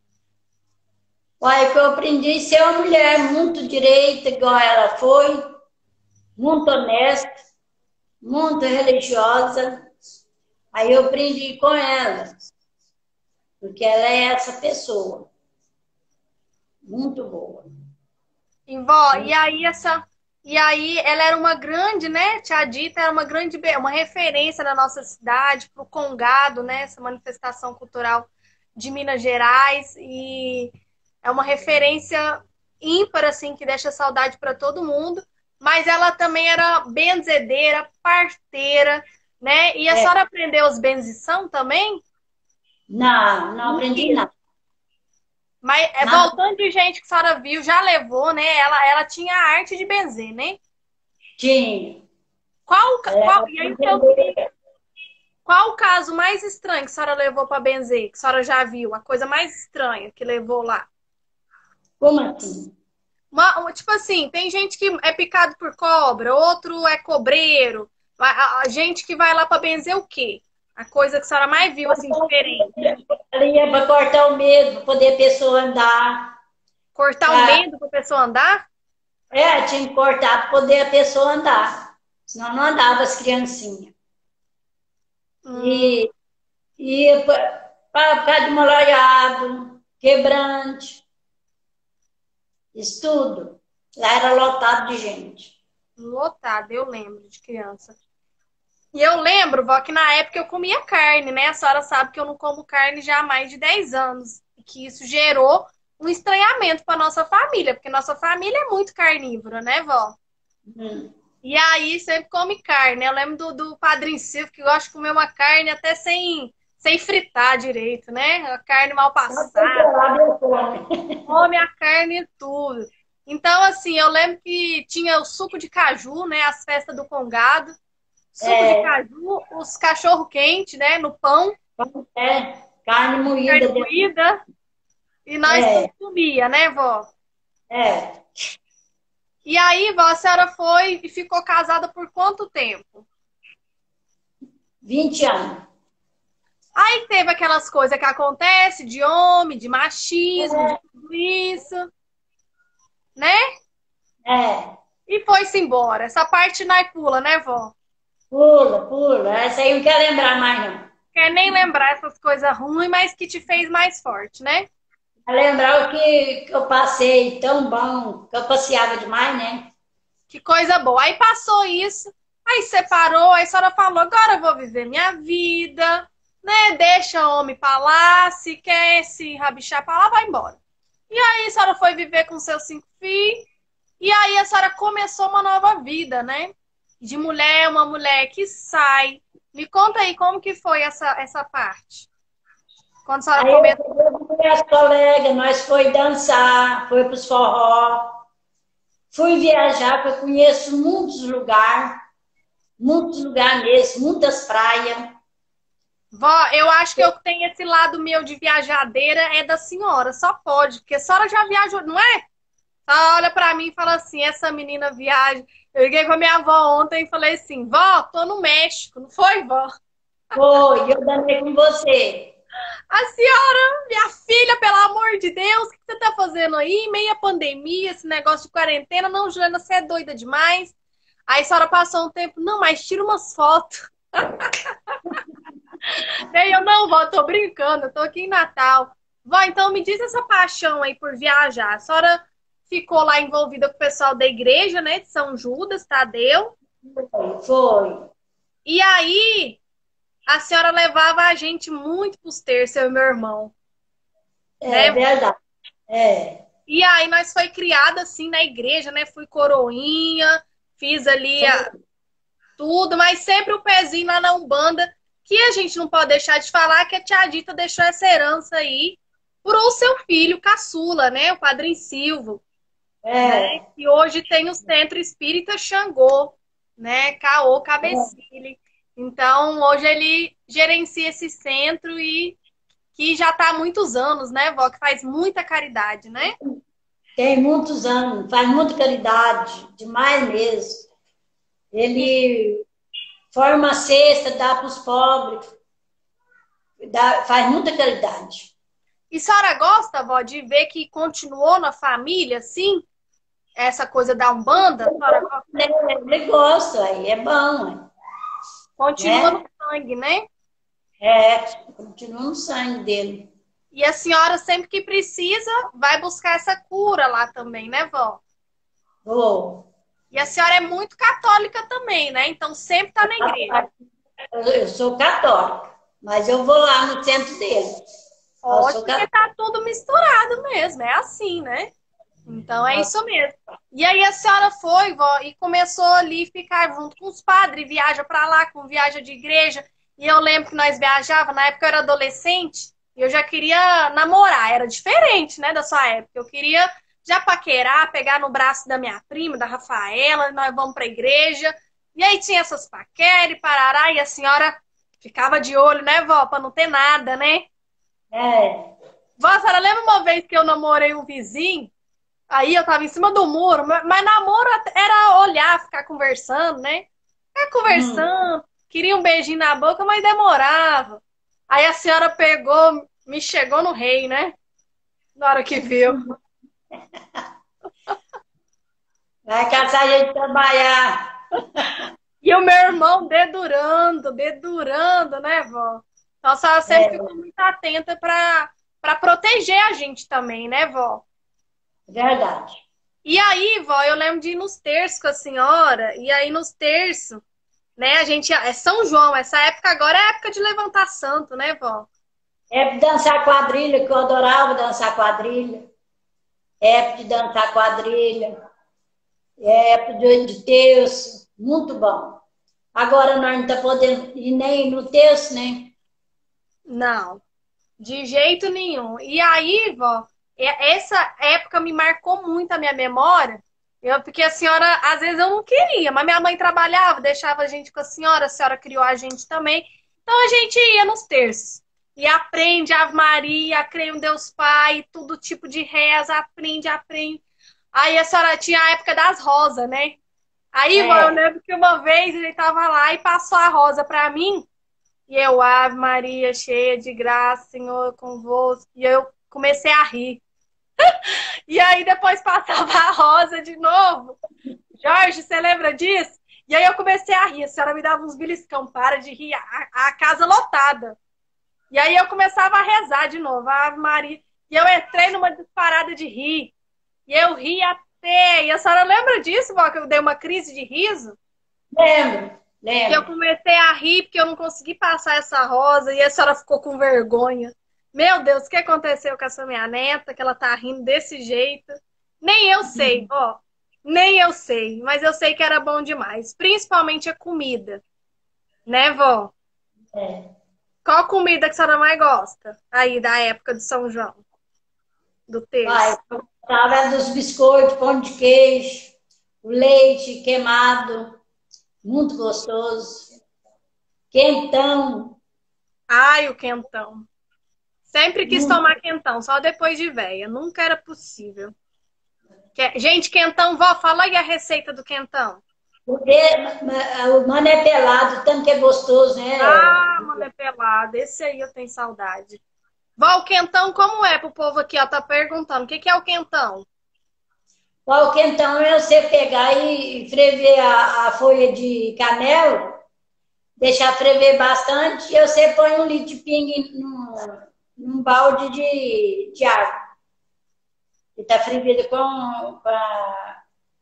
Olha, que eu aprendi a ser uma mulher muito direita, igual ela foi, muito honesta, muito religiosa. Aí eu aprendi com ela, porque ela é essa pessoa, muito boa. E, vó, e aí essa... E aí ela era uma grande, né? Tia Dita era uma grande, uma referência na nossa cidade, para o Congado, né? Essa manifestação cultural de Minas Gerais. E é uma referência ímpar, assim, que deixa saudade para todo mundo. Mas ela também era benzedeira, parteira, né? E a É. senhora aprendeu os benzição também? Não, não aprendi nada. Mas é, Nada. voltando de gente que a senhora viu, já levou, né? Ela, ela tinha a arte de benzer, né? Tinha. Qual, Ela qual, era e aí, eu queria- qual o caso mais estranho que a senhora levou para benzer? Que a senhora já viu? A coisa mais estranha que levou lá? Como assim? Uma- uma- tipo assim, tem gente que é picado por cobra, outro é cobreiro. A, a- a gente que vai lá para benzer o quê? A coisa que a senhora mais viu, assim, diferente. Ela ia para cortar o medo, para poder a pessoa andar. Cortar o Ah. medo para pessoa andar? É, tinha que cortar para poder a pessoa andar. Senão não andava as criancinhas. Hum. E ia para ficar de molhado, quebrante, isso tudo. Lá era lotado de gente. Lotado, eu lembro de criança. E eu lembro, vó, que na época eu comia carne, né? A senhora sabe que eu não como carne já há mais de dez anos. E que isso gerou um estranhamento para nossa família, porque nossa família é muito carnívora, né, vó? Hum. E aí sempre come carne. Eu lembro do, do Padrinho Silvio, que gosta de comer uma carne até sem, sem fritar direito, né? A carne mal passada. Come a carne e tudo. Então, assim, eu lembro que tinha o suco de caju, né? As festas do Congado. Suco É. de caju, os cachorro quente, né? No pão. É, carne moída. Carne dentro. moída. E nós É. tudo comia, né, vó? É, E aí, vó, a senhora foi e ficou casada por quanto tempo? vinte anos. Aí teve aquelas coisas que acontecem de homem, de machismo, É. de tudo isso, né? É, E foi-se embora. Essa parte nós pula, né, vó? pula, pula. Essa aí não quer lembrar mais, não. Quer nem lembrar essas coisas ruins, mas que te fez mais forte, né? Quer lembrar o que, que eu passei tão bom, que eu passeava demais, né? Que coisa boa. Aí passou isso, aí separou, aí a senhora falou, agora eu vou viver minha vida, né? Deixa o homem pra lá, se quer se rabichar pra lá, vai embora. E aí a senhora foi viver com seus cinco filhos, e aí a senhora começou uma nova vida, né? De mulher, uma mulher que sai. Me conta aí como que foi essa, essa parte. Quando a senhora Aí eu começou. fui com as colegas, nós foi dançar, foi para os forró, fui viajar, que eu conheço muitos lugares, muitos lugares mesmo, muitas praias. Vó, eu acho que eu tenho esse lado meu de viajadeira é da senhora, só pode, porque a senhora já viajou, não é? Ela olha pra mim e fala assim, essa menina viaja. Eu liguei pra minha avó ontem e falei assim, vó, tô no México, não foi, vó? Foi, eu dancei com você. A senhora, minha filha, pelo amor de Deus, o que você tá fazendo aí? Meia pandemia, esse negócio de quarentena. Não, Juliana, você é doida demais. Aí a senhora passou um tempo, não, mas tira umas fotos. Daí eu, não, vó, tô brincando, eu tô aqui em Natal. Vó, então me diz essa paixão aí por viajar. A senhora ficou lá envolvida com o pessoal da igreja, né, de São Judas, Tadeu. Foi, foi. E aí, a senhora levava a gente muito pros terços, eu e meu irmão, É né? verdade. É. E aí nós foi criada assim na igreja, né? Fui coroinha, fiz ali a- tudo, mas sempre o pezinho lá na Umbanda, que a gente não pode deixar de falar que a tia Dita deixou essa herança aí pro seu filho caçula, né? O Padrinho Silvio, né? É. Que hoje tem o Centro Espírita Xangô, né? Caô Cabecilha. Então, hoje ele gerencia esse centro e que já está há muitos anos, né, vó? Que faz muita caridade, né? Tem muitos anos, faz muita caridade, demais mesmo. Ele forma a cesta, dá para os pobres, dá, faz muita caridade. E a senhora gosta, vó, de ver que continuou na família, assim, essa coisa da Umbanda? A senhora gosta? Ele gosta, aí é bom, Continua no né? sangue, né? É, continua no sangue dele. E a senhora, sempre que precisa, vai buscar essa cura lá também, né, vó? Vou. E a senhora é muito católica também, né? Então sempre tá na igreja. Eu, eu sou católica, mas eu vou lá no centro dele. Eu Ótimo, sou porque católica. tá tudo misturado mesmo, é assim, né? Então é isso mesmo. E aí a senhora foi, vó, e começou ali a ficar junto com os padres, viaja pra lá, com viagem de igreja. E eu lembro que nós viajava, na época eu era adolescente, e eu já queria namorar, era diferente, né, da sua época. Eu queria já paquerar, pegar no braço da minha prima, da Rafaela, nós vamos pra igreja. E aí tinha essas paqueras e parará, e a senhora ficava de olho, né, vó, pra não ter nada, né? É, Vó, a senhora lembra uma vez que eu namorei um vizinho? Aí eu tava em cima do muro, mas, mas namoro era olhar, ficar conversando, né? Ficar hum, conversando, queria um beijinho na boca, mas demorava. Aí a senhora pegou, me chegou no rei, né? Na hora que viu. vai caçar a gente trabalhar. E o meu irmão dedurando, dedurando, né, vó? Então a senhora sempre É ficou muito atenta pra, pra proteger a gente também, né, vó? verdade. E aí, vó, eu lembro de ir nos terços com a senhora, e aí nos terços, né, a gente, é São João, essa época agora é época de levantar santo, né, vó? É dançar quadrilha, que eu adorava dançar quadrilha. É de dançar quadrilha. É de, de terço. Muito bom. Agora nós não estamos podendo ir nem no terço, né? Não, de jeito nenhum. E aí, vó, é- essa época me marcou muito a minha memória, eu, porque a senhora, às vezes eu não queria, mas minha mãe trabalhava, deixava a gente com a senhora, a senhora criou a gente também, então a gente ia nos terços. E aprende Ave Maria, creio em Deus Pai, todo tipo de reza, aprende, aprende. Aí a senhora tinha a época das rosas, né? Aí, vó, eu É, lembro que uma vez ele tava lá e passou a rosa pra mim, e eu, Ave Maria, cheia de graça, Senhor, convosco. E eu comecei a rir. E aí depois passava a rosa de novo. Jorge, você lembra disso? E aí eu comecei a rir. A senhora me dava uns beliscão, para de rir. A, a casa lotada. E aí eu começava a rezar de novo, Ave Maria. E eu entrei numa disparada de rir. E eu ri sei. A senhora lembra disso, vó, que eu dei uma crise de riso? Lembro, Que eu lembro. comecei a rir porque eu não consegui passar essa rosa e a senhora ficou com vergonha. Meu Deus, o que aconteceu com essa minha neta, que ela tá rindo desse jeito? Nem eu sei, ó. Nem eu sei, mas eu sei que era bom demais. Principalmente a comida, né, vó? É. Qual comida que a senhora mais gosta aí da época de São João? Do Vai, terço? eu gostava dos biscoitos, pão de queijo, o leite queimado, muito gostoso. Quentão, Ai, o quentão. Sempre quis muito. tomar quentão, só depois de véia. Nunca era possível. Que- Gente, quentão, vó, fala aí a receita do quentão. Porque ma- o mano é pelado, tanto que é gostoso, né? Ah, mano, é pelado. Esse aí eu tenho saudade. Vó, o quentão como é pro povo aqui, ó? Tá perguntando. O que que é o quentão? Qual quentão é você pegar e ferver a, a folha de canela, deixar ferver bastante, e você põe um litro de pingue num, num balde de, de água. E tá fervido com, com a,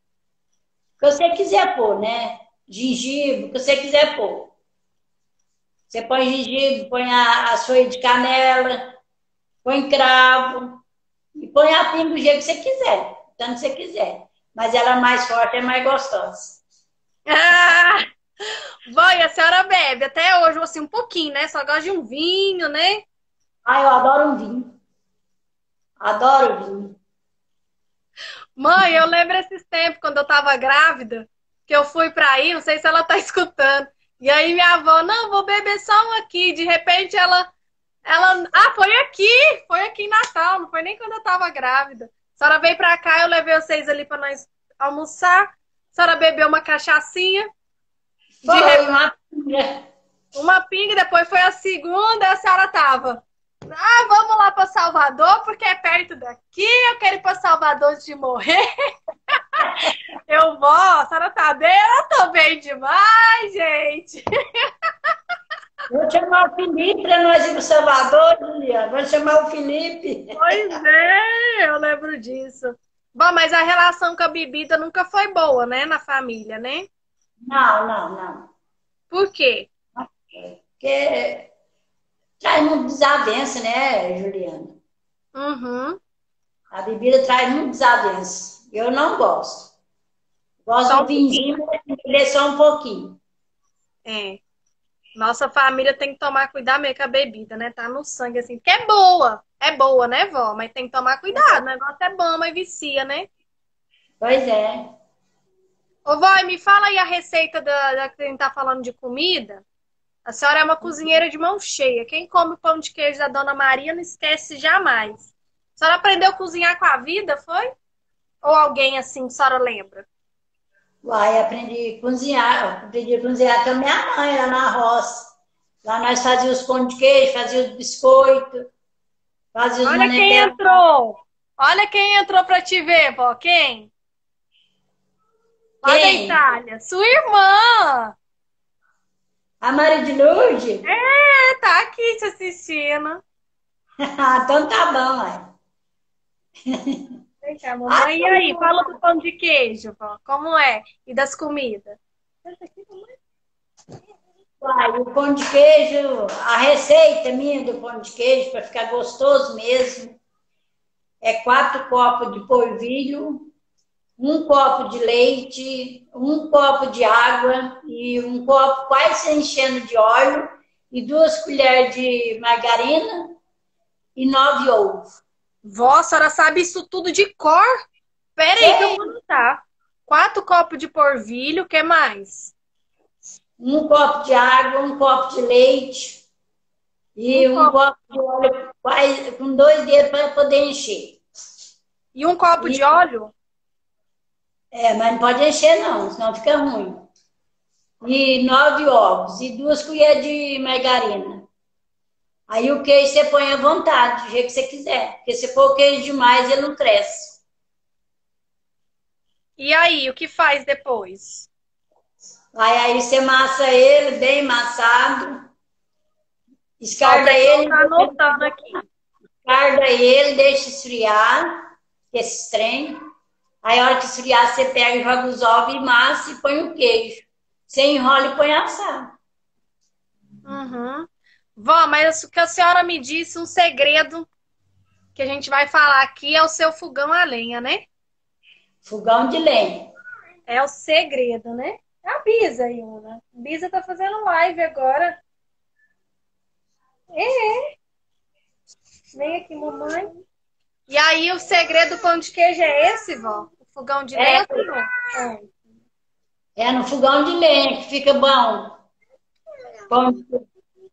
o que você quiser pôr, né? Gengibre, o que você quiser pôr. Você põe gengibre, põe a, as folhas de canela, põe cravo, e põe a pinga do jeito que você quiser, tanto que você quiser. Mas ela é mais forte, é mais gostosa. Ah, vó, e a senhora bebe até hoje, assim, um pouquinho, né? Só gosta de um vinho, né? Ah, eu adoro um vinho. Adoro vinho. Mãe, eu lembro esses tempos, quando eu tava grávida, que eu fui pra aí, não sei se ela tá escutando. E aí minha avó, não, vou beber só um aqui. De repente ela, ela, ah, foi aqui, foi aqui em Natal, não foi nem quando eu tava grávida. A senhora veio pra cá, eu levei vocês ali pra nós almoçar. A senhora bebeu uma cachaçinha, de Foi repente uma pinga. uma pinga, depois foi a segunda, a senhora tava. Ah, vamos lá pra Salvador, porque é perto daqui, eu quero ir pra Salvador antes de morrer. Eu vou, a senhora tá bem? Eu tô bem demais, gente. Vou chamar o Felipe para nós ir para Salvador, Juliana. Vou chamar o Felipe. Pois é, eu lembro disso. Bom, mas a relação com a bebida nunca foi boa, né, na família, né? Não, não, não. Por quê? Porque traz muito desavença, né, Juliana? Uhum. A bebida traz muito desavença. Eu não gosto. Gosto Só do um pouquinho. vinhozinho, mas tem que beber só um pouquinho. É. Nossa família tem que tomar cuidado mesmo com a bebida, né? Tá no sangue, assim. Porque é boa. É boa, né, vó? Mas tem que tomar cuidado. O negócio é bom, mas vicia, né? Pois é. Ô, vó, e me fala aí a receita da, da que a gente tá falando de comida. A senhora é uma cozinheira de mão cheia. Quem come o pão de queijo da Dona Maria não esquece jamais. A senhora aprendeu a cozinhar com a vida, foi? Ou alguém assim, que a senhora lembra? Uai, aprendi a cozinhar. Aprendi a cozinhar com a minha mãe lá na roça. Lá nós fazíamos os pão de queijo, fazíamos os biscoitos, fazíamos os Olha quem manetelados. entrou! Olha quem entrou pra te ver, vó. Quem? Lá da Quem? Itália. Sua irmã! A Maria de Lourdes? É, tá aqui te assistindo. Ah, então tá bom, uai. Vem cá, Ah, mamãe. E aí, fala do pão de queijo, vó. Como é? E das comidas? uai, o pão de queijo, a receita minha do pão de queijo, para ficar gostoso mesmo, é quatro copos de polvilho, um copo de leite, um copo de água e um copo quase se enchendo de óleo e duas colheres de margarina e nove ovos. Vó, a senhora sabe isso tudo de cor? Pera aí que eu Sei, vou anotar. Quatro copos de porvilho, o que mais? um copo de água, um copo de leite Um e um copo. copo de óleo quase, com dois dedos para poder encher. E um copo de E, óleo? é, mas não pode encher não, senão fica ruim. E nove ovos e duas colheres de margarina. Aí o queijo você põe à vontade, do jeito que você quiser. Porque se for queijo demais, ele não cresce. E aí, o que faz depois? Aí, aí você massa ele bem amassado, Ó, o escarda pessoal ele, tá anotando aqui. escarda ele, deixa esfriar, esse trem. Aí a hora que esfriar, você pega e joga os ovos e massa e põe o queijo. Você enrola e põe assar. Uhum. Vó, mas o que a senhora me disse, um segredo que a gente vai falar aqui é o seu fogão a lenha, né? Fogão de lenha. É o segredo, né? É a Bisa, Iuna. Bisa tá fazendo live agora. É, vem aqui, mamãe. E aí, o segredo do pão de queijo é esse, vó? O fogão de É, lenha? É. é no fogão de lenha que fica bom. Pão de queijo.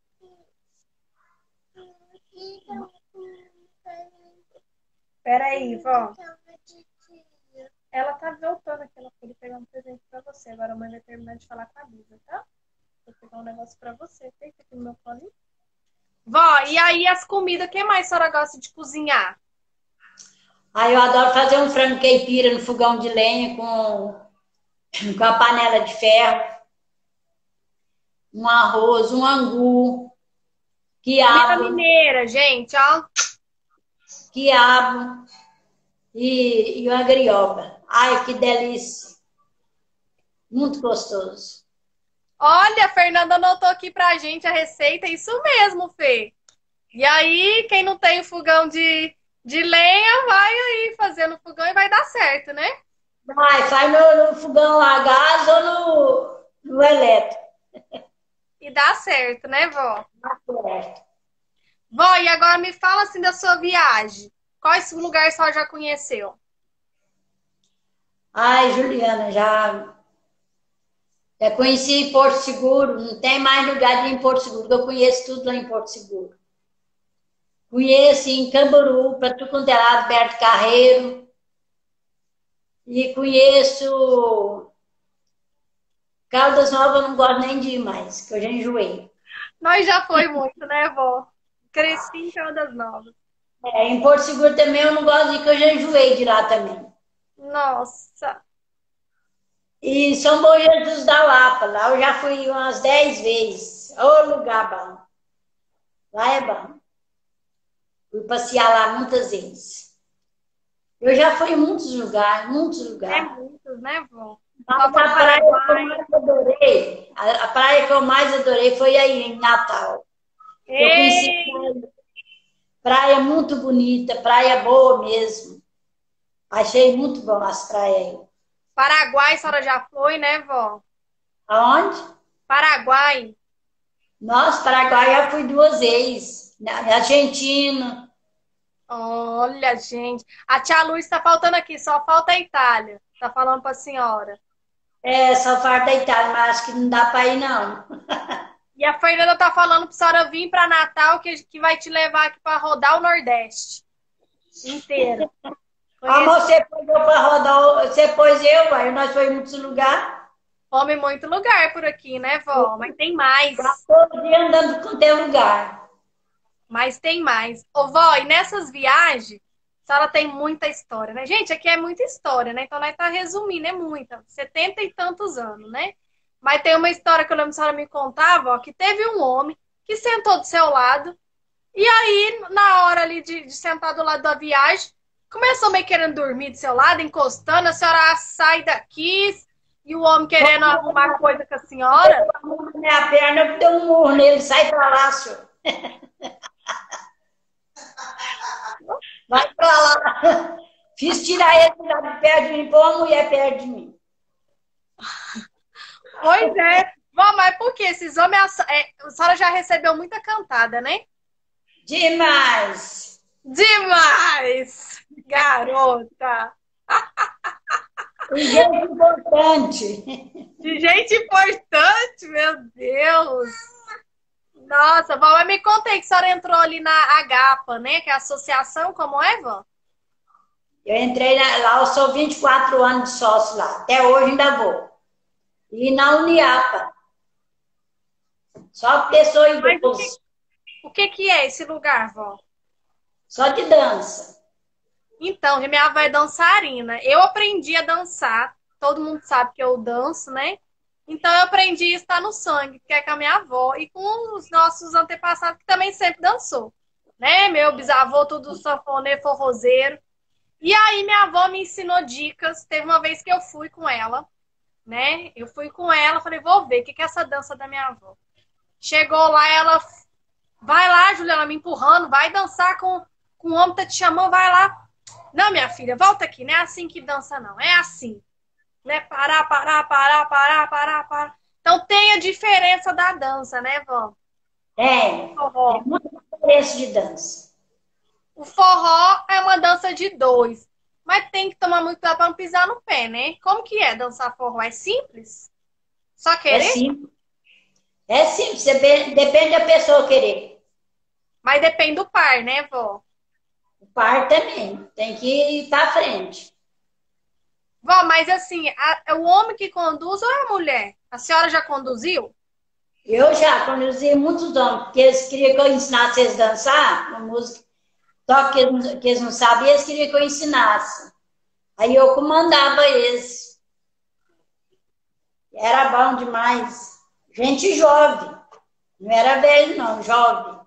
Peraí, vó. Ela tá voltando aqui, ela foi pegar um presente pra você. Agora a mãe vai terminar de falar com a Bisa, tá? Vou pegar um negócio pra você. Feita aqui no meu fone. Vó, e aí as comidas, o que mais a senhora gosta de cozinhar? Aí eu adoro fazer um frango caipira no fogão de lenha com, com a panela de ferro, um arroz, um angu, Comida quiabo, mineira, gente, ó. quiabo e, e uma grioba. Ai, que delícia! Muito gostoso. Olha, a Fernanda anotou aqui pra gente a receita, é isso mesmo, Fê. E aí, quem não tem o fogão de, de lenha, vai aí fazer no fogão e vai dar certo, né? Vai, faz no, no fogão a gás ou no, no elétrico. E dá certo, né, vó? Tá certo. Vó, e agora me fala assim da sua viagem. Quais lugares a senhora já conheceu? Ai, Juliana, já, já conheci Porto Seguro, não tem mais lugar de ir em Porto Seguro, que eu conheço tudo lá em Porto Seguro. Conheço em Camboriú, para tu quanto é lado, Berto Carreiro. E conheço Caldas Novas, eu não gosto nem de ir mais, que eu já enjoei. Nós já foi muito, né, vó? Cresci em Caldas Novas. É, em Porto Seguro também eu não gosto de ir, que eu já enjoei de lá também. Nossa. E São Bom Jesus da Lapa, lá eu já fui umas dez vezes. Ô lugar bom. Lá é bom. Fui passear lá muitas vezes. Eu já fui em muitos lugares, muitos É lugares. muitos, né, vó? Mas Só a foi no praia que eu Paraguai. mais adorei, a, a praia que eu mais adorei foi aí em Natal. Eu conheci Ei, praia, praia muito bonita, praia boa mesmo. Achei muito bom as praias aí. Paraguai, a senhora já foi, né, vó? Aonde? Paraguai. Nossa, Paraguai já fui duas vezes. Na na Argentina. Olha, gente. A tia Luz está faltando aqui, só falta a Itália. Tá falando para a senhora. É, só farta Itália, mas acho que não dá para ir, não. E a Fernanda tá falando pra senhora vir para Natal, que, que vai te levar aqui para rodar o Nordeste inteiro. Ah, Conhece, mas você pôs eu para rodar, você pôs eu, aí nós fomos em muitos lugares. come muito lugar por aqui, né, vó? Mas tem mais. Todo dia andando com teu lugar. Mas tem mais. Ô, vó, e nessas viagens, a senhora tem muita história, né? Gente, aqui é muita história, né? Então, nós tá resumindo, é muita. Setenta e tantos anos, né? Mas tem uma história que eu lembro que a senhora me contava, ó, que teve um homem que sentou do seu lado, e aí, na hora ali de, de sentar do lado da viagem, começou meio querendo dormir do seu lado, encostando, a senhora sai daqui, e o homem querendo arrumar coisa com a senhora. Na minha perna, eu dei um murro nele, sai pra lá, senhor. Vai pra lá. Fiz tirar ele lá de perto de mim, pôr uma mulher perto de mim. Pois é. Vó, mas por que esses homens... É, a senhora já recebeu muita cantada, né? Demais. Demais! Garota! Um jeito importante. De gente importante, meu Deus! Nossa, vó, mas me contei que a senhora entrou ali na Agapa, né? Que é a associação, como é, vó? Eu entrei na- lá, eu sou vinte e quatro anos de sócio lá. Até hoje ainda vou. E na Uniapa. Só pessoa Mas o que, idosa. o que que é esse lugar, vó? Só de dança. Então, minha avó é dançarina. Eu aprendi a dançar. Todo mundo sabe que eu danço, né? Então, eu aprendi isso tá no sangue, que é com a minha avó e com os nossos antepassados, que também sempre dançou. Né? Meu bisavô, tudo sanfoneiro, forrozeiro. E aí minha avó me ensinou dicas. Teve uma vez que eu fui com ela, né? Eu fui com ela, falei, vou ver o que que é essa dança da minha avó. Chegou lá, ela, vai lá, Juliana, me empurrando, vai dançar com, com o homem que tá te chamando, vai lá. Não, minha filha, volta aqui, não é assim que dança, não. É assim, né? Parar, parar, parar, parar, parar, parar. Então tem a diferença da dança, né, vó? Tem, tem Forró. muita diferença de dança. O forró é uma dança de dois, mas tem que tomar muito cuidado para não pisar no pé, né? Como que é dançar forró? É simples? Só É querer? simples. É simples, depende depende da pessoa querer. Mas depende do par, né, vó? O par também, tem que ir para frente. Vó, mas assim, a- é o homem que conduz ou é a mulher? A senhora já conduziu? Eu já conduzi muitos homens, porque eles queriam que eu ensinasse eles a dançar, uma música, só que eles, não- que eles não sabiam, eles queriam que eu ensinasse. Aí eu comandava eles. Era bom demais. Gente jovem, não era velho, não, jovem.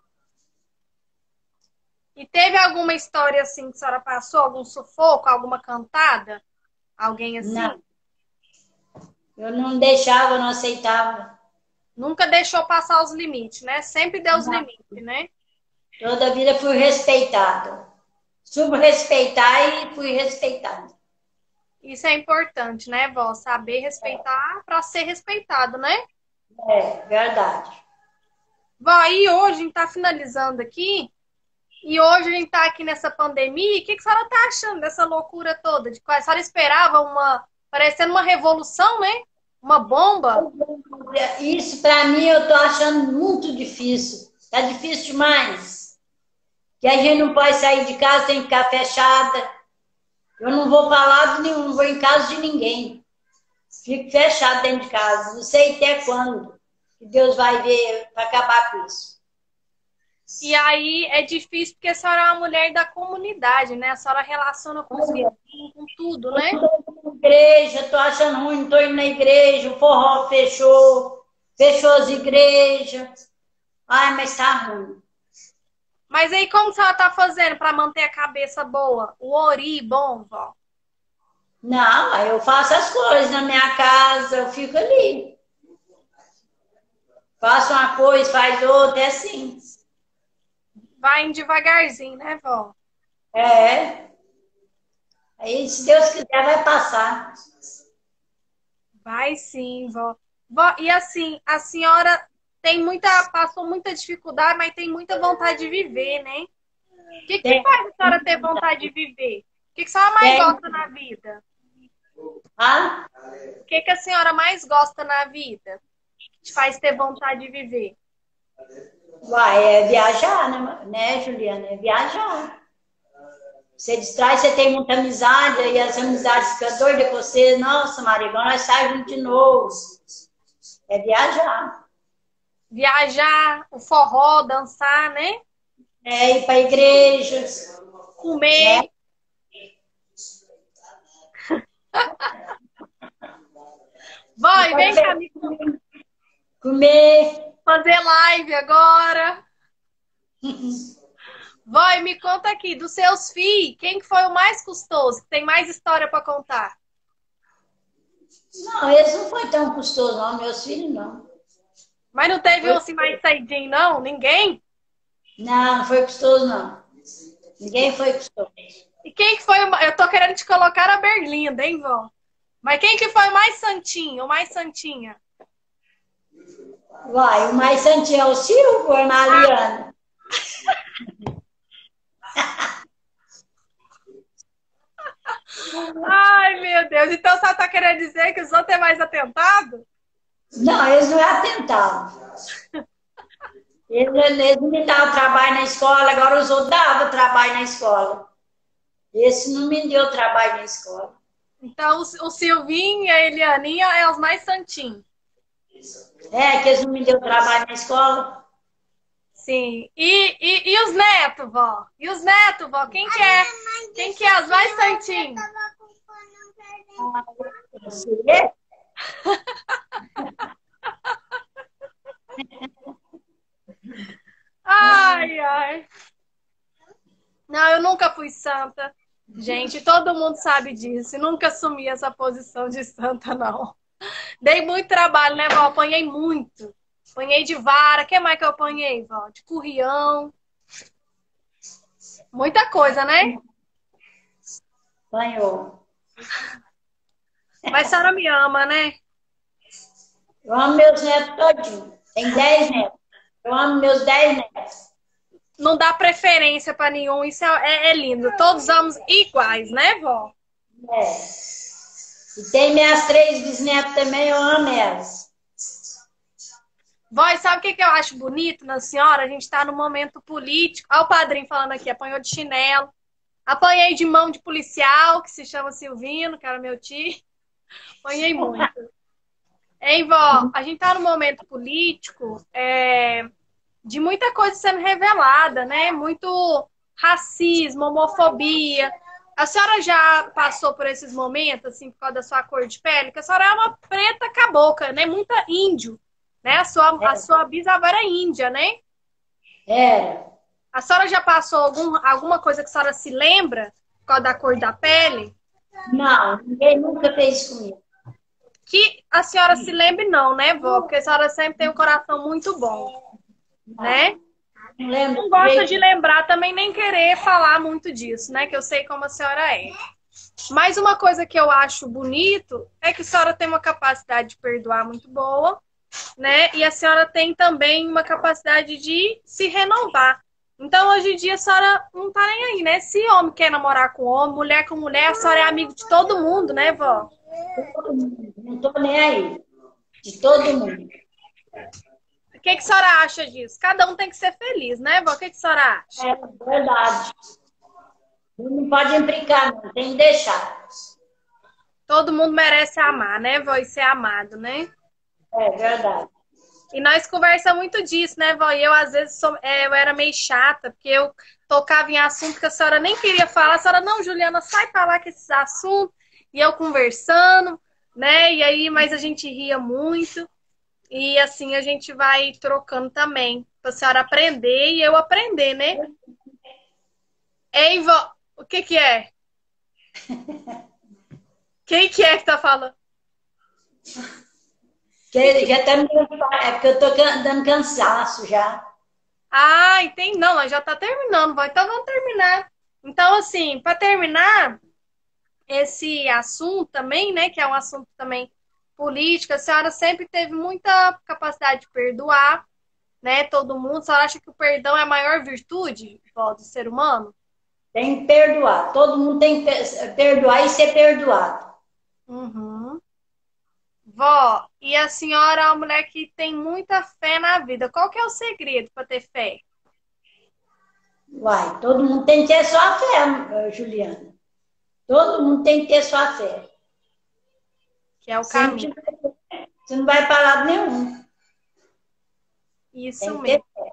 E teve alguma história assim que a senhora passou? Algum sufoco? Alguma cantada? Alguém assim? Não, eu não deixava, eu não aceitava. Nunca deixou passar os limites, né? Sempre deu os Não. limites, né? Toda a vida fui respeitada. Soube respeitar e fui respeitada. Isso é importante, né, vó? Saber respeitar para ser respeitado, né? É, verdade. Vó, e hoje a gente tá finalizando aqui, e hoje a gente tá aqui nessa pandemia, e o que que a senhora tá achando dessa loucura toda? De qual a senhora esperava uma, parecendo uma revolução, né? Uma bomba? Isso para mim eu tô achando muito difícil. Tá difícil demais. Que a gente não pode sair de casa, tem que ficar fechada. Eu não vou para lado nenhum, não vou em casa de ninguém. Fico fechado dentro de casa. Não sei até quando que Deus vai ver para acabar com isso. E aí é difícil porque a senhora é uma mulher da comunidade, né? A senhora relaciona com os Olha, vizinhos, com tudo, eu né? tô na igreja, tô achando ruim, não tô indo na igreja, o forró fechou, fechou as igrejas. Ai, mas tá ruim. Mas aí como a senhora tá fazendo para manter a cabeça boa? O ori bom, vó? Não, aí eu faço as coisas na minha casa, eu fico ali. Faço uma coisa, faz outra, é assim. Vai indo devagarzinho, né, vó? É. Aí, se Deus quiser, vai passar. Vai sim, vó. Vó, e assim, a senhora tem muita, passou muita dificuldade, mas tem muita vontade de viver, né? O que que Tem, faz a senhora ter vontade de viver? O que que a senhora mais tem. gosta na vida? Ah, O que que a senhora mais gosta na vida? Que te faz ter vontade de viver? vai, é viajar, né, né, Juliana? É viajar. Você distrai, você tem muita amizade, aí as amizades ficam doidas com você. Nossa, Maria, agora nós saímos de novo. É viajar. Viajar, o forró, dançar, né? É ir para a igreja, né? Comer. Vai, vem cá me Comer. fazer live agora. Vai, me conta aqui, dos seus filhos, quem que foi o mais custoso? Que tem mais história para contar? Não, eles não foi tão custoso, não, meus filhos não. Mas não teve um Foi... assim mais saidinho, não? Ninguém? Não, não foi custoso, não. Ninguém foi custoso. E quem que foi o... ma- Eu tô querendo te colocar a Berlinda, hein, vó? Mas quem que foi o mais santinho, o mais santinha? Vai, o mais santinho é o Silvio ou a Mariana? Ai, meu Deus. Então você tá querendo dizer que os outros é mais atentado? Não, eles não é atentado. Eles, eles não me davam trabalho na escola, agora os outros davam trabalho na escola. Esse não me deu trabalho na escola. Então o, o Silvinho e a Elianinha é os mais santinhos. É, que eles não me deu trabalho na escola. Sim. E, e, e os netos, vó? E os netos, vó? Quem que é? Quem que é os mais santinhos? Você? Ai, ai. Não, eu nunca fui santa. Gente, todo mundo sabe disso. E nunca assumi essa posição de santa, não. Dei muito trabalho, né, vó? Apanhei muito. Apanhei de vara. O que mais que eu apanhei, vó? De currião. Muita coisa, né? Apanhou. Mas a senhora me ama, né? Eu amo meus netos todinhos. Tem dez netos. Eu amo meus dez netos. Não dá preferência para nenhum. Isso é, é, é lindo. Todos amamos iguais, né, vó? É. E tem minhas três bisnetas também, eu amo elas. Vó, e sabe o que, que eu acho bonito na senhora? A gente tá no momento político. Olha o padrinho falando aqui, apanhou de chinelo. Apanhei de mão de policial, que se chama Silvino, que era meu tio. Apanhei muito. Hein, vó? A gente tá no momento político é, de muita coisa sendo revelada, né? Muito racismo, homofobia. A senhora já passou por esses momentos, assim, por causa da sua cor de pele? Que a senhora é uma preta cabocla, né? Muita índio, né? A sua, a sua bisavó era índia, né? É. A senhora já passou algum, alguma coisa que a senhora se lembra por causa da cor da pele? Não, ninguém nunca fez comigo. Que a senhora se lembre não, né, vó? Porque a senhora sempre tem um coração muito bom, né? Não lembro. Não gosta de lembrar também, nem querer falar muito disso, né? Que eu sei como a senhora é. Mas uma coisa que eu acho bonito é que a senhora tem uma capacidade de perdoar muito boa, né? E a senhora tem também uma capacidade de se renovar. Então, hoje em dia, a senhora não tá nem aí, né? Se homem quer namorar com homem, mulher com mulher, a senhora é amigo de todo mundo, né, vó? Todo mundo. Não tô nem aí. De todo mundo. O que, que a senhora acha disso? Cada um tem que ser feliz, né, vó? O que, que a senhora acha? É verdade. Não pode implicar, não. Tem que deixar. Todo mundo merece amar, né, vó? E ser amado, né? É verdade. E nós conversamos muito disso, né, vó? E eu, às vezes, sou, é, eu era meio chata, porque eu tocava em assunto que a senhora nem queria falar. A senhora, não, Juliana, sai pra lá com esses assuntos. E eu conversando, né? E aí, mas a gente ria muito. E assim a gente vai trocando também. Pra senhora aprender e eu aprender, né? Hein, vó? O que que é? Quem que é que tá falando? Porque já tá me... É porque eu tô can- dando cansaço já. Ah, entendi. Não, nós já tá terminando, vai. Então vamos terminar. Então, assim, para terminar esse assunto também, né? Que é um assunto também político, a senhora sempre teve muita capacidade de perdoar, né? Todo mundo. A senhora acha que o perdão é a maior virtude, vó, do ser humano? Tem que perdoar. Todo mundo tem que per- perdoar e ser perdoado. Uhum. Vó, e a senhora é uma mulher que tem muita fé na vida. Qual que é o segredo para ter fé? Uai, todo mundo tem que ter sua fé, Juliana. Todo mundo tem que ter sua fé. Que é o Você não, caminho. tiver, você não vai para lado nenhum. Isso Tem que mesmo. ter fé.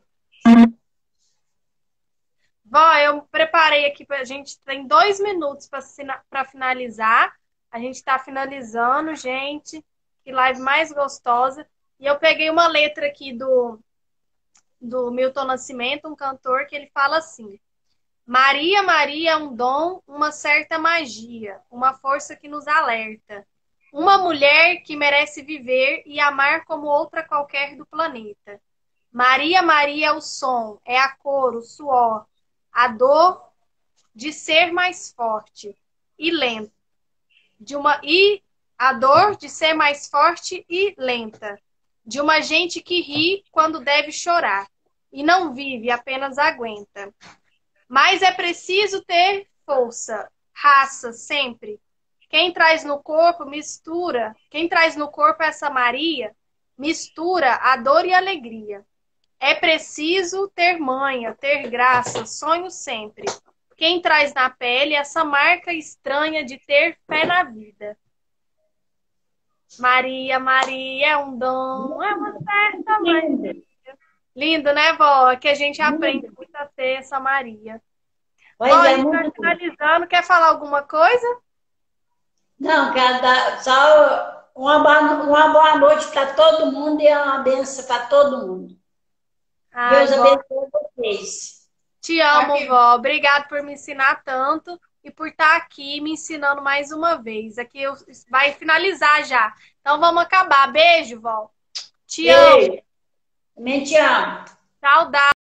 Vó, eu preparei aqui pra gente, tem dois minutos para finalizar. A gente está finalizando, gente. Que live mais gostosa. E eu peguei uma letra aqui do, do Milton Nascimento, um cantor, que ele fala assim: Maria, Maria é um dom, uma certa magia, uma força que nos alerta. Uma mulher que merece viver e amar como outra qualquer do planeta. Maria, Maria é o som, é a cor, o suor, a dor de ser mais forte e lenta. De uma e a dor de ser mais forte e lenta. De uma gente que ri quando deve chorar e não vive, apenas aguenta. Mas é preciso ter força, raça, sempre. Quem traz no corpo mistura, quem traz no corpo essa Maria, mistura a dor e a alegria. É preciso ter manha, ter graça, sonho sempre. Quem traz na pele essa marca estranha de ter fé na vida. Maria, Maria é um dom, é uma certa magia. Lindo, né, vó? Que a gente aprende muito a ter essa Maria. Pois Vó, a é, gente tá muito bom. finalizando. Quer falar alguma coisa? Não, quero dar só uma boa, uma boa noite para todo mundo e uma benção para todo mundo. Ai, Deus vó, abençoe vocês. te amo, vó. Obrigada por me ensinar tanto. e por estar aqui me ensinando mais uma vez. Aqui eu, vai finalizar já. Então vamos acabar. Beijo, vó. Te amo. Beijo. Também te amo. Saudade.